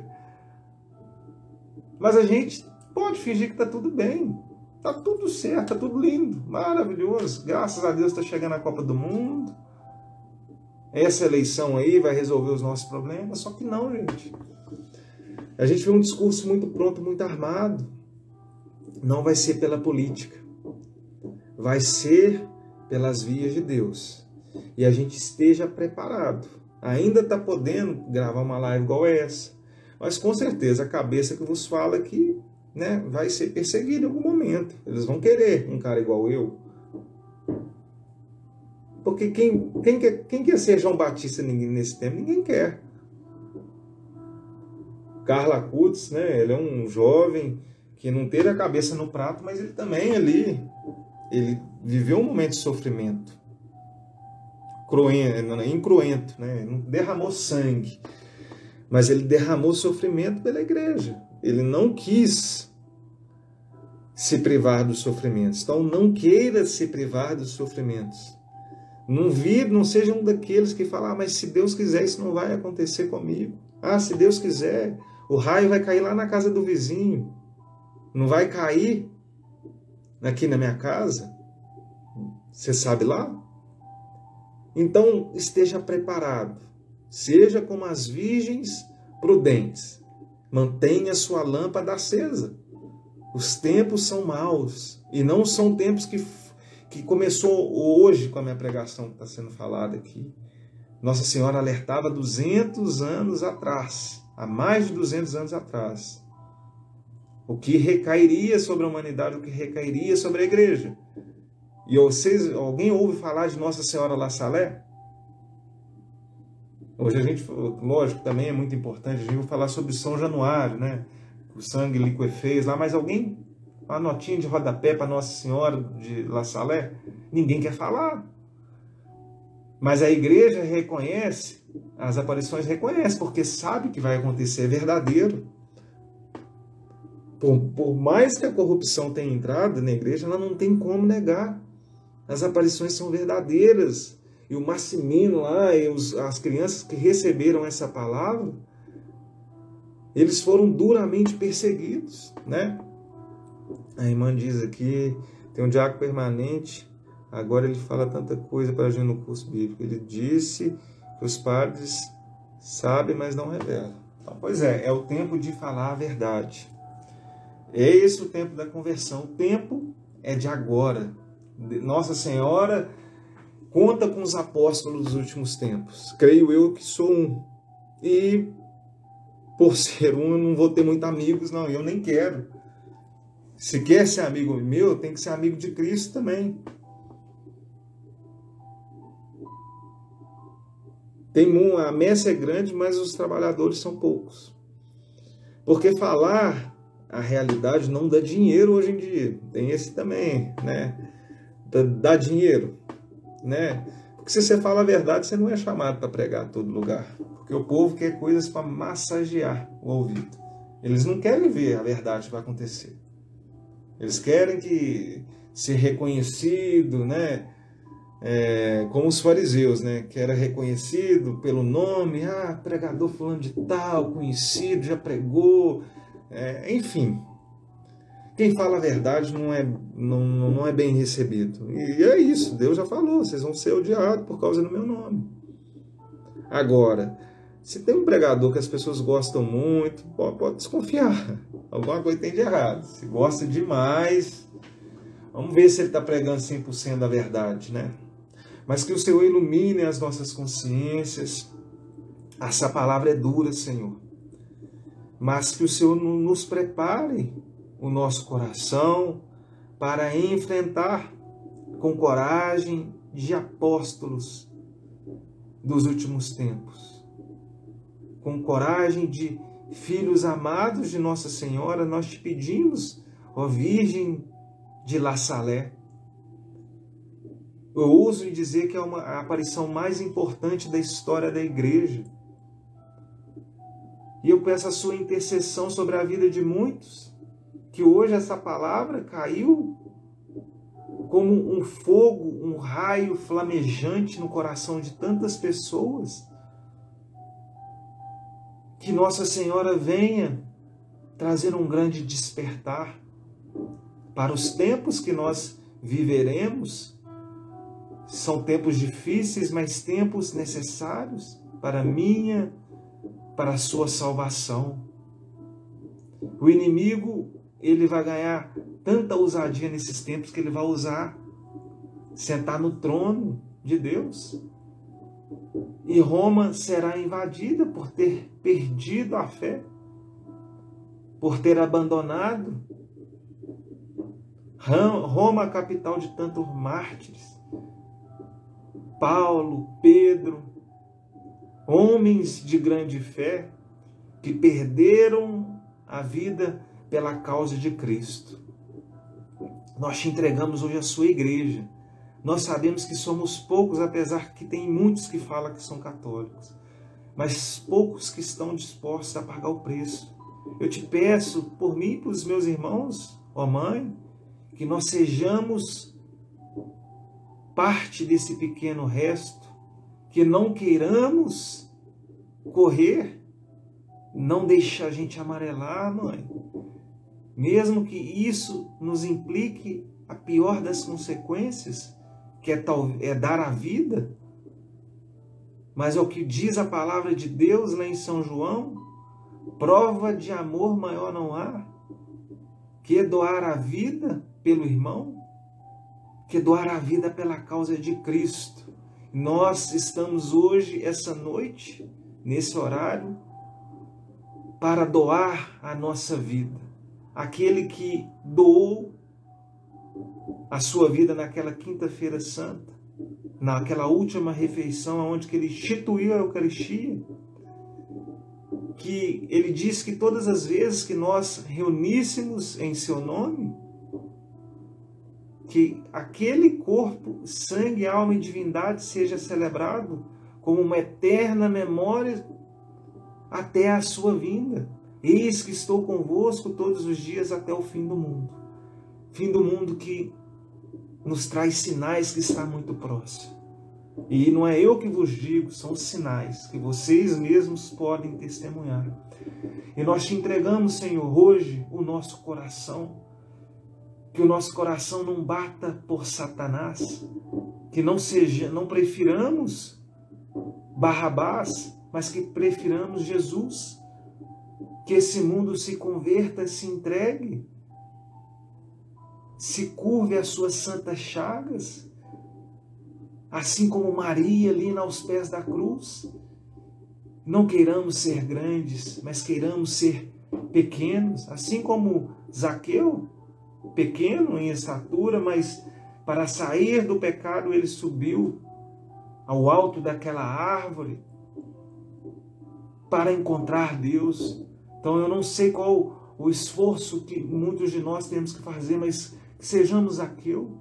[SPEAKER 1] Mas a gente pode fingir que está tudo bem. Está tudo certo, está tudo lindo, maravilhoso. Graças a Deus está chegando a Copa do Mundo. Essa eleição aí vai resolver os nossos problemas. Só que não, gente. A gente vê um discurso muito pronto, muito armado. Não vai ser pela política. vai ser pelas vias de Deus. E a gente esteja preparado. Ainda está podendo gravar uma live igual essa, mas com certeza a cabeça que vos fala aqui, né, vai ser perseguida em algum momento. Eles vão querer um cara igual eu. Porque quem, quem, quer, quem quer ser João Batista nesse tempo? Ninguém quer. Carla Cutts, né, ele é um jovem que não teve a cabeça no prato, mas ele também ali, ele viveu um momento de sofrimento. Cruento, incruento, né? Não derramou sangue, mas ele derramou sofrimento pela igreja. Ele não quis se privar dos sofrimentos. Então não queira se privar dos sofrimentos. Não vi, não seja um daqueles que falam, ah, mas se Deus quiser isso não vai acontecer comigo. Ah, se Deus quiser, o raio vai cair lá na casa do vizinho. Não vai cair aqui na minha casa? Você sabe lá? Então, esteja preparado. Seja como as virgens prudentes. Mantenha sua lâmpada acesa. Os tempos são maus. E não são tempos que, que começou hoje com a minha pregação que está sendo falada aqui. Nossa Senhora alertava duzentos anos atrás. Há mais de duzentos anos atrás. O que recairia sobre a humanidade, o que recairia sobre a igreja. E vocês, alguém ouve falar de Nossa Senhora La Salé? Hoje a gente, lógico, também é muito importante, a gente vai falar sobre São Januário, né? O sangue liquefez lá, mas alguém, uma notinha de rodapé para Nossa Senhora de La Salé? Ninguém quer falar. Mas a igreja reconhece, as aparições reconhecem, porque sabe que vai acontecer, é verdadeiro. Por, por mais que a corrupção tenha entrado na igreja, ela não tem como negar. As aparições são verdadeiras. E o Massimino lá, e os, as crianças que receberam essa palavra, eles foram duramente perseguidos, né? A irmã diz aqui, tem um diácono permanente, agora ele fala tanta coisa para a gente no curso bíblico. Ele disse que os padres sabem, mas não revelam. Então, pois é, é o tempo de falar a verdade. É esse o tempo da conversão. O tempo é de agora. Nossa Senhora conta com os apóstolos dos últimos tempos. Creio eu que sou um. E por ser um, eu não vou ter muitos amigos, não. Eu nem quero. Se quer ser amigo meu, tem que ser amigo de Cristo também. Tem um, a messe é grande, mas os trabalhadores são poucos. Porque falar a realidade não dá dinheiro hoje em dia. Tem esse também, né? Dá dinheiro, né? Porque se você fala a verdade, você não é chamado para pregar em todo lugar. Porque o povo quer coisas para massagear o ouvido. Eles não querem ver a verdade que vai acontecer. Eles querem que ser reconhecido, né? É, como os fariseus, né? Que era reconhecido pelo nome, ah, pregador fulano de tal, conhecido, já pregou, é, enfim. Quem fala a verdade não é, não, não é bem recebido. E é isso, Deus já falou, vocês vão ser odiados por causa do meu nome. Agora, se tem um pregador que as pessoas gostam muito, pode, pode desconfiar. Alguma coisa tem de errado. Se gosta demais, vamos ver se ele está pregando cem por cento da verdade, né? Mas que o Senhor ilumine as nossas consciências. Essa palavra é dura, Senhor. Mas que o Senhor nos prepare o nosso coração para enfrentar com coragem de apóstolos dos últimos tempos. Com coragem de filhos amados de Nossa Senhora, nós te pedimos, ó Virgem de La Salé. Eu ouso dizer que é uma, a aparição mais importante da história da igreja. E eu peço a sua intercessão sobre a vida de muitos, que hoje essa palavra caiu como um fogo, um raio flamejante no coração de tantas pessoas. Que Nossa Senhora venha trazer um grande despertar para os tempos que nós viveremos. São tempos difíceis, mas tempos necessários para a minha, para a sua salvação. O inimigo, ele vai ganhar tanta ousadia nesses tempos que ele vai usar sentar no trono de Deus. E Roma será invadida por ter perdido a fé, por ter abandonado. Roma, a capital de tantos mártires. Paulo, Pedro, homens de grande fé que perderam a vida pela causa de Cristo. Nós te entregamos hoje a sua igreja. Nós sabemos que somos poucos, apesar que tem muitos que falam que são católicos, mas poucos que estão dispostos a pagar o preço. Eu te peço, por mim e pelos meus irmãos, ó Mãe, que nós sejamos parte desse pequeno resto, que não queiramos correr, não deixar a gente amarelar, Mãe. Mesmo que isso nos implique a pior das consequências, que é, tal, é dar a vida, mas é o que diz a palavra de Deus lá em São João, prova de amor maior não há, que doar a vida pelo irmão, que doar a vida pela causa de Cristo. Nós estamos hoje, essa noite, nesse horário, para doar a nossa vida. Aquele que doou a sua vida naquela quinta-feira santa, naquela última refeição, onde que ele instituiu a Eucaristia, que ele diz que todas as vezes que nós reuníssemos em seu nome, que aquele corpo, sangue, alma e divindade seja celebrado como uma eterna memória até a sua vinda. Eis que estou convosco todos os dias até o fim do mundo. Fim do mundo que nos traz sinais que está muito próximo. E não é eu que vos digo, são os sinais que vocês mesmos podem testemunhar. E nós te entregamos, Senhor, hoje o nosso coração, que o nosso coração não bata por Satanás, que não seja, não prefiramos Barrabás, mas que prefiramos Jesus, que esse mundo se converta, se entregue, se curve às suas santas chagas, assim como Maria ali aos pés da cruz. Não queiramos ser grandes, mas queiramos ser pequenos, assim como Zaqueu, pequeno em estatura, mas para sair do pecado ele subiu ao alto daquela árvore para encontrar Deus. Então eu não sei qual o esforço que muitos de nós temos que fazer, mas que sejamos Zaqueu,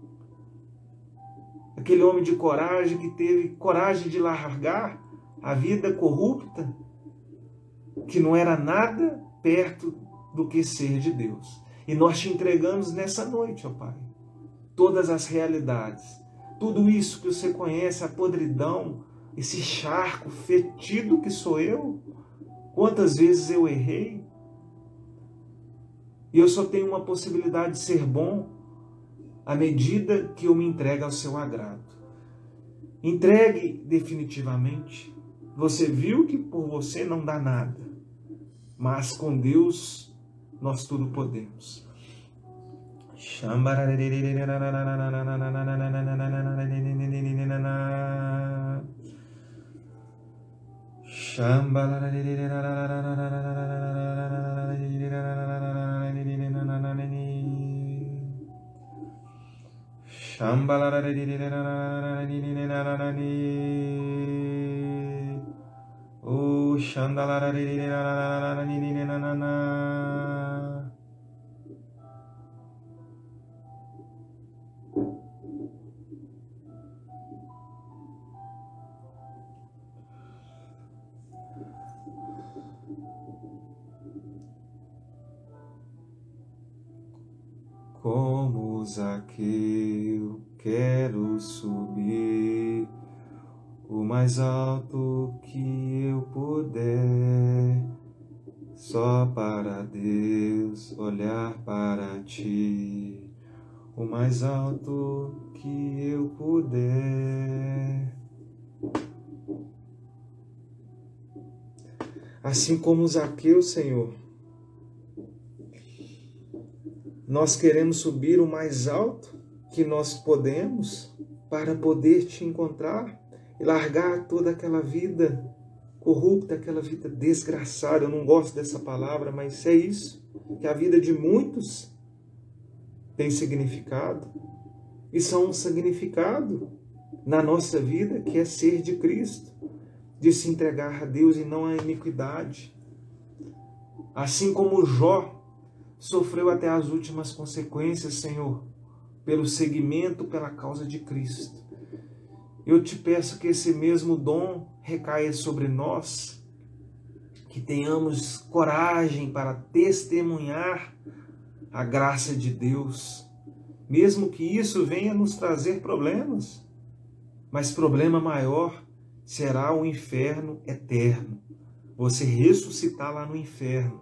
[SPEAKER 1] aquele homem de coragem que teve coragem de largar a vida corrupta, que não era nada perto do que ser de Deus. E nós te entregamos nessa noite, ó Pai, todas as realidades, tudo isso que você conhece, a podridão, esse charco fetido que sou eu. Quantas vezes eu errei, e eu só tenho uma possibilidade de ser bom à medida que eu me entrego ao seu agrado. Entregue definitivamente. Você viu que por você não dá nada, mas com Deus nós tudo podemos. Oh, como Zaqueu, quero subir o mais alto que eu puder, só para Deus olhar para ti, o mais alto que eu puder. Assim como Zaqueu, Senhor, nós queremos subir o mais alto que nós podemos para poder te encontrar e largar toda aquela vida corrupta, aquela vida desgraçada. Eu não gosto dessa palavra, mas é isso, que a vida de muitos tem significado. Isso é um significado na nossa vida, que é ser de Cristo, de se entregar a Deus e não à iniquidade. Assim como Jó sofreu até as últimas consequências, Senhor, pelo seguimento, pela causa de Cristo. Eu te peço que esse mesmo dom recaia sobre nós, que tenhamos coragem para testemunhar a graça de Deus, mesmo que isso venha nos trazer problemas, mas problema maior será o inferno eterno, você ressuscitar lá no inferno.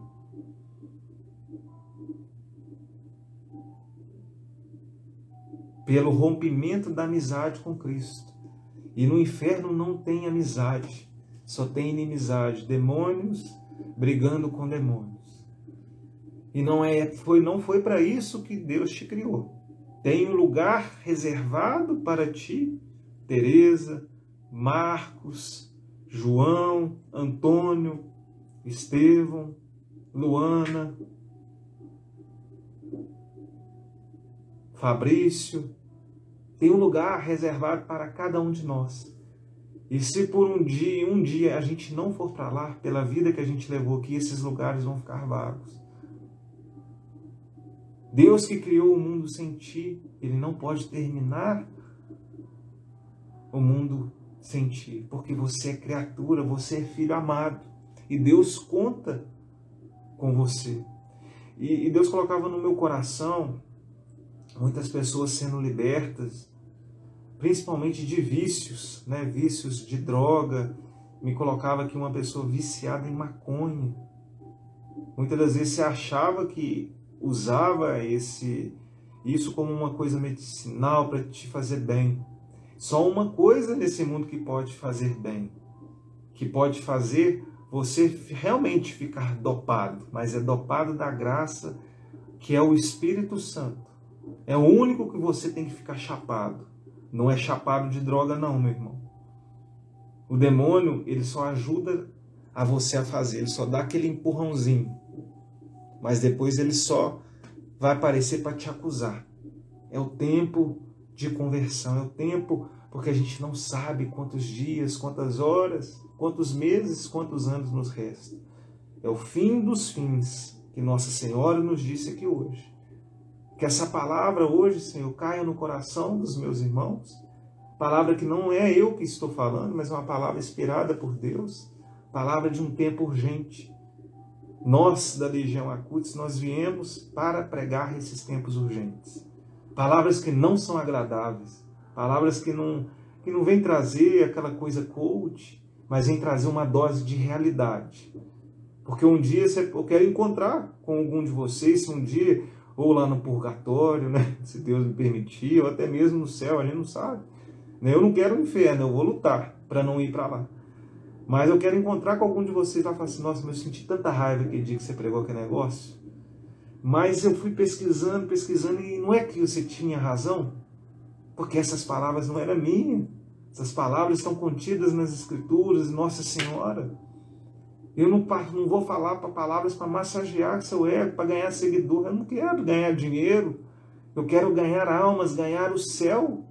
[SPEAKER 1] Pelo rompimento da amizade com Cristo. E no inferno não tem amizade, só tem inimizade, demônios brigando com demônios. E não, é, foi, não foi para isso que Deus te criou. Tem um lugar reservado para ti, Teresa, Marcos, João, Antônio, Estevão, Luana, Fabrício. Tem um lugar reservado para cada um de nós. E se por um dia, um dia a gente não for para lá, pela vida que a gente levou aqui, esses lugares vão ficar vagos. Deus que criou o mundo sem ti, Ele não pode terminar o mundo sem ti, porque você é criatura, você é filho amado. E Deus conta com você. E, e Deus colocava no meu coração muitas pessoas sendo libertas, principalmente de vícios, né? Vícios de droga. Me colocava aqui uma pessoa viciada em maconha. Muitas das vezes você achava que usava esse, isso como uma coisa medicinal para te fazer bem. Só uma coisa nesse mundo que pode fazer bem, que pode fazer você realmente ficar dopado, mas é dopado da graça, que é o Espírito Santo. É o único que você tem que ficar chapado. Não é chapado de droga não, meu irmão. O demônio, ele só ajuda a você a fazer, ele só dá aquele empurrãozinho. Mas depois ele só vai aparecer para te acusar. É o tempo de conversão, é o tempo, porque a gente não sabe quantos dias, quantas horas, quantos meses, quantos anos nos resta. É o fim dos fins que Nossa Senhora nos disse aqui hoje. Que essa palavra hoje, Senhor, caia no coração dos meus irmãos. Palavra que não é eu que estou falando, mas é uma palavra inspirada por Deus. Palavra de um tempo urgente. Nós, da Legião Acutis, nós viemos para pregar esses tempos urgentes. Palavras que não são agradáveis. Palavras que não, que não vêm trazer aquela coisa coach, mas vêm trazer uma dose de realidade. Porque um dia eu quero encontrar com algum de vocês, se um dia, ou lá no purgatório, né, se Deus me permitir, ou até mesmo no céu, a gente não sabe. Eu não quero o inferno, eu vou lutar para não ir para lá. Mas eu quero encontrar com algum de vocês lá e falar assim, nossa, mas eu senti tanta raiva aquele dia que você pregou aquele negócio. Mas eu fui pesquisando, pesquisando, e não é que você tinha razão, porque essas palavras não eram minhas. Essas palavras estão contidas nas Escrituras, Nossa Senhora. Eu não, não vou falar para palavras para massagear seu ego, para ganhar seguidor. Eu não quero ganhar dinheiro. Eu quero ganhar almas, ganhar o céu.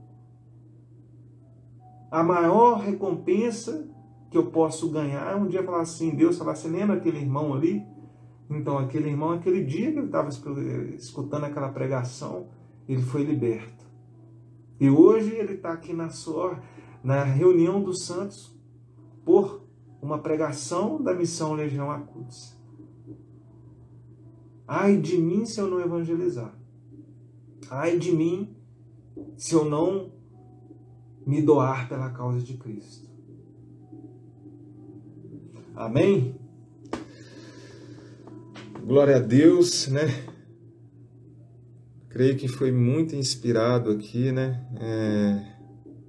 [SPEAKER 1] A maior recompensa que eu posso ganhar é um dia falar assim, Deus falar, você lembra aquele irmão ali? Então, aquele irmão, aquele dia que ele estava escutando aquela pregação, ele foi liberto. E hoje ele está aqui na sua, na reunião dos santos por uma pregação da missão Legião Acutis. Ai de mim se eu não evangelizar. Ai de mim se eu não me doar pela causa de Cristo. Amém? Glória a Deus, né? Creio que foi muito inspirado aqui, né? É...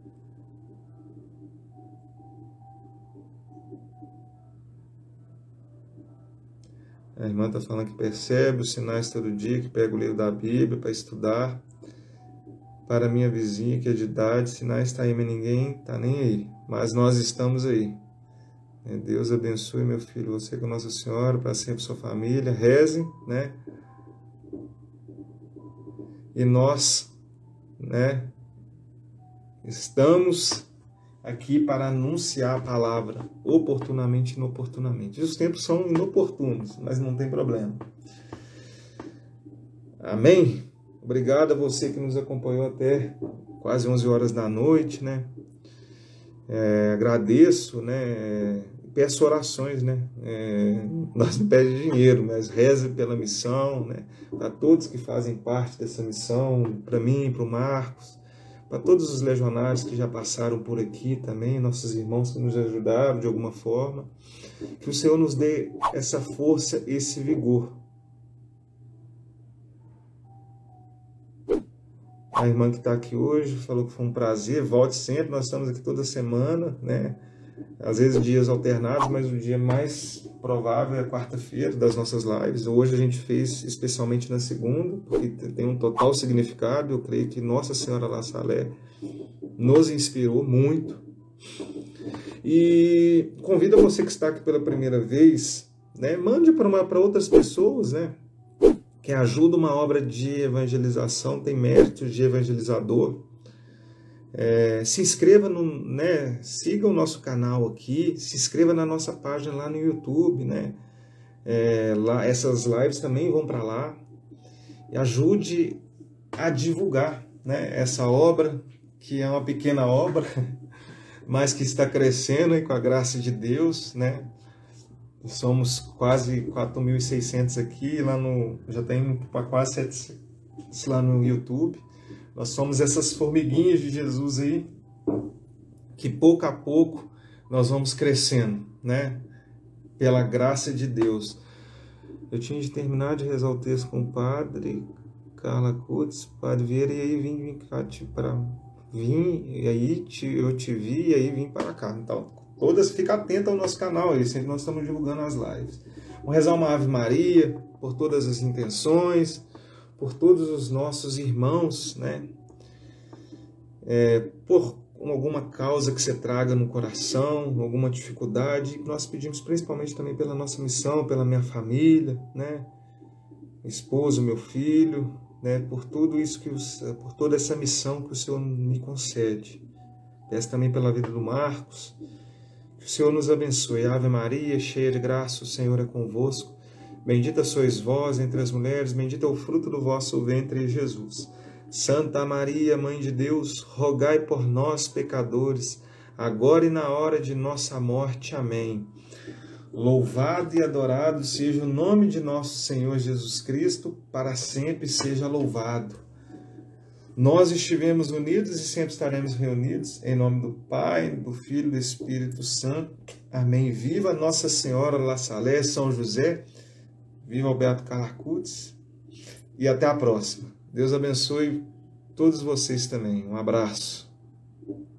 [SPEAKER 1] A irmã está falando que percebe os sinais todo dia, que pega o livro da Bíblia para estudar. para minha vizinha que é de idade, se não está aí, mas ninguém está nem aí, mas nós estamos aí. Deus abençoe, meu filho, você com Nossa Senhora, para sempre sua família, rezem, né? E nós, né, estamos aqui para anunciar a palavra, oportunamente e inoportunamente. E os tempos são inoportunos, mas não tem problema. Amém? Obrigado a você que nos acompanhou até quase onze horas da noite, né? É, agradeço, né? Peço orações, né? É, nós não pedimos dinheiro, mas reza pela missão, né? Para todos que fazem parte dessa missão, para mim, para o Marcos, para todos os legionários que já passaram por aqui também, nossos irmãos que nos ajudaram de alguma forma, que o Senhor nos dê essa força, esse vigor. A irmã que está aqui hoje falou que foi um prazer, volte sempre, nós estamos aqui toda semana, né? Às vezes dias alternados, mas o dia mais provável é quarta-feira das nossas lives. Hoje a gente fez especialmente na segunda, porque tem um total significado. Eu creio que Nossa Senhora La Salé nos inspirou muito. E convido a você que está aqui pela primeira vez, né? Mande para outras pessoas, né? Que ajuda uma obra de evangelização, tem méritos de evangelizador. É, se inscreva, no, né, siga o nosso canal aqui, se inscreva na nossa página lá no YouTube, né, é, lá, essas lives também vão para lá, e ajude a divulgar, né, essa obra, que é uma pequena obra, mas que está crescendo e com a graça de Deus, né, somos quase quatro mil e seiscentos aqui, lá no, já tem para quase setecentos lá no YouTube. Nós somos essas formiguinhas de Jesus aí, que pouco a pouco nós vamos crescendo, né? Pela graça de Deus. Eu tinha de terminar de rezar o texto com o padre Carla Cutz, padre Vieira, e aí vim, vim cá para vim, e aí te, eu te vi, e aí vim para cá. Então, todas, fica atento ao nosso canal aí, sempre nós estamos divulgando as lives. Vamos rezar uma Ave Maria, por todas as intenções, por todos os nossos irmãos, né? É, por alguma causa que você traga no coração, alguma dificuldade. Nós pedimos principalmente também pela nossa missão, pela minha família, né? Esposo, meu filho, né? Por tudo isso que os, por toda essa missão que o Senhor me concede. Peço também pela vida do Marcos. Que o Senhor nos abençoe. Ave Maria, cheia de graça, o Senhor é convosco. Bendita sois vós entre as mulheres, bendito é o fruto do vosso ventre, Jesus. Santa Maria, Mãe de Deus, rogai por nós, pecadores, agora e na hora de nossa morte. Amém. Louvado e adorado seja o nome de nosso Senhor Jesus Cristo, para sempre seja louvado. Nós estivemos unidos e sempre estaremos reunidos, em nome do Pai, do Filho e do Espírito Santo. Amém. Viva Nossa Senhora La Salé, São José. Viva Alberto Carla Cutz, e até a próxima. Deus abençoe todos vocês também. Um abraço.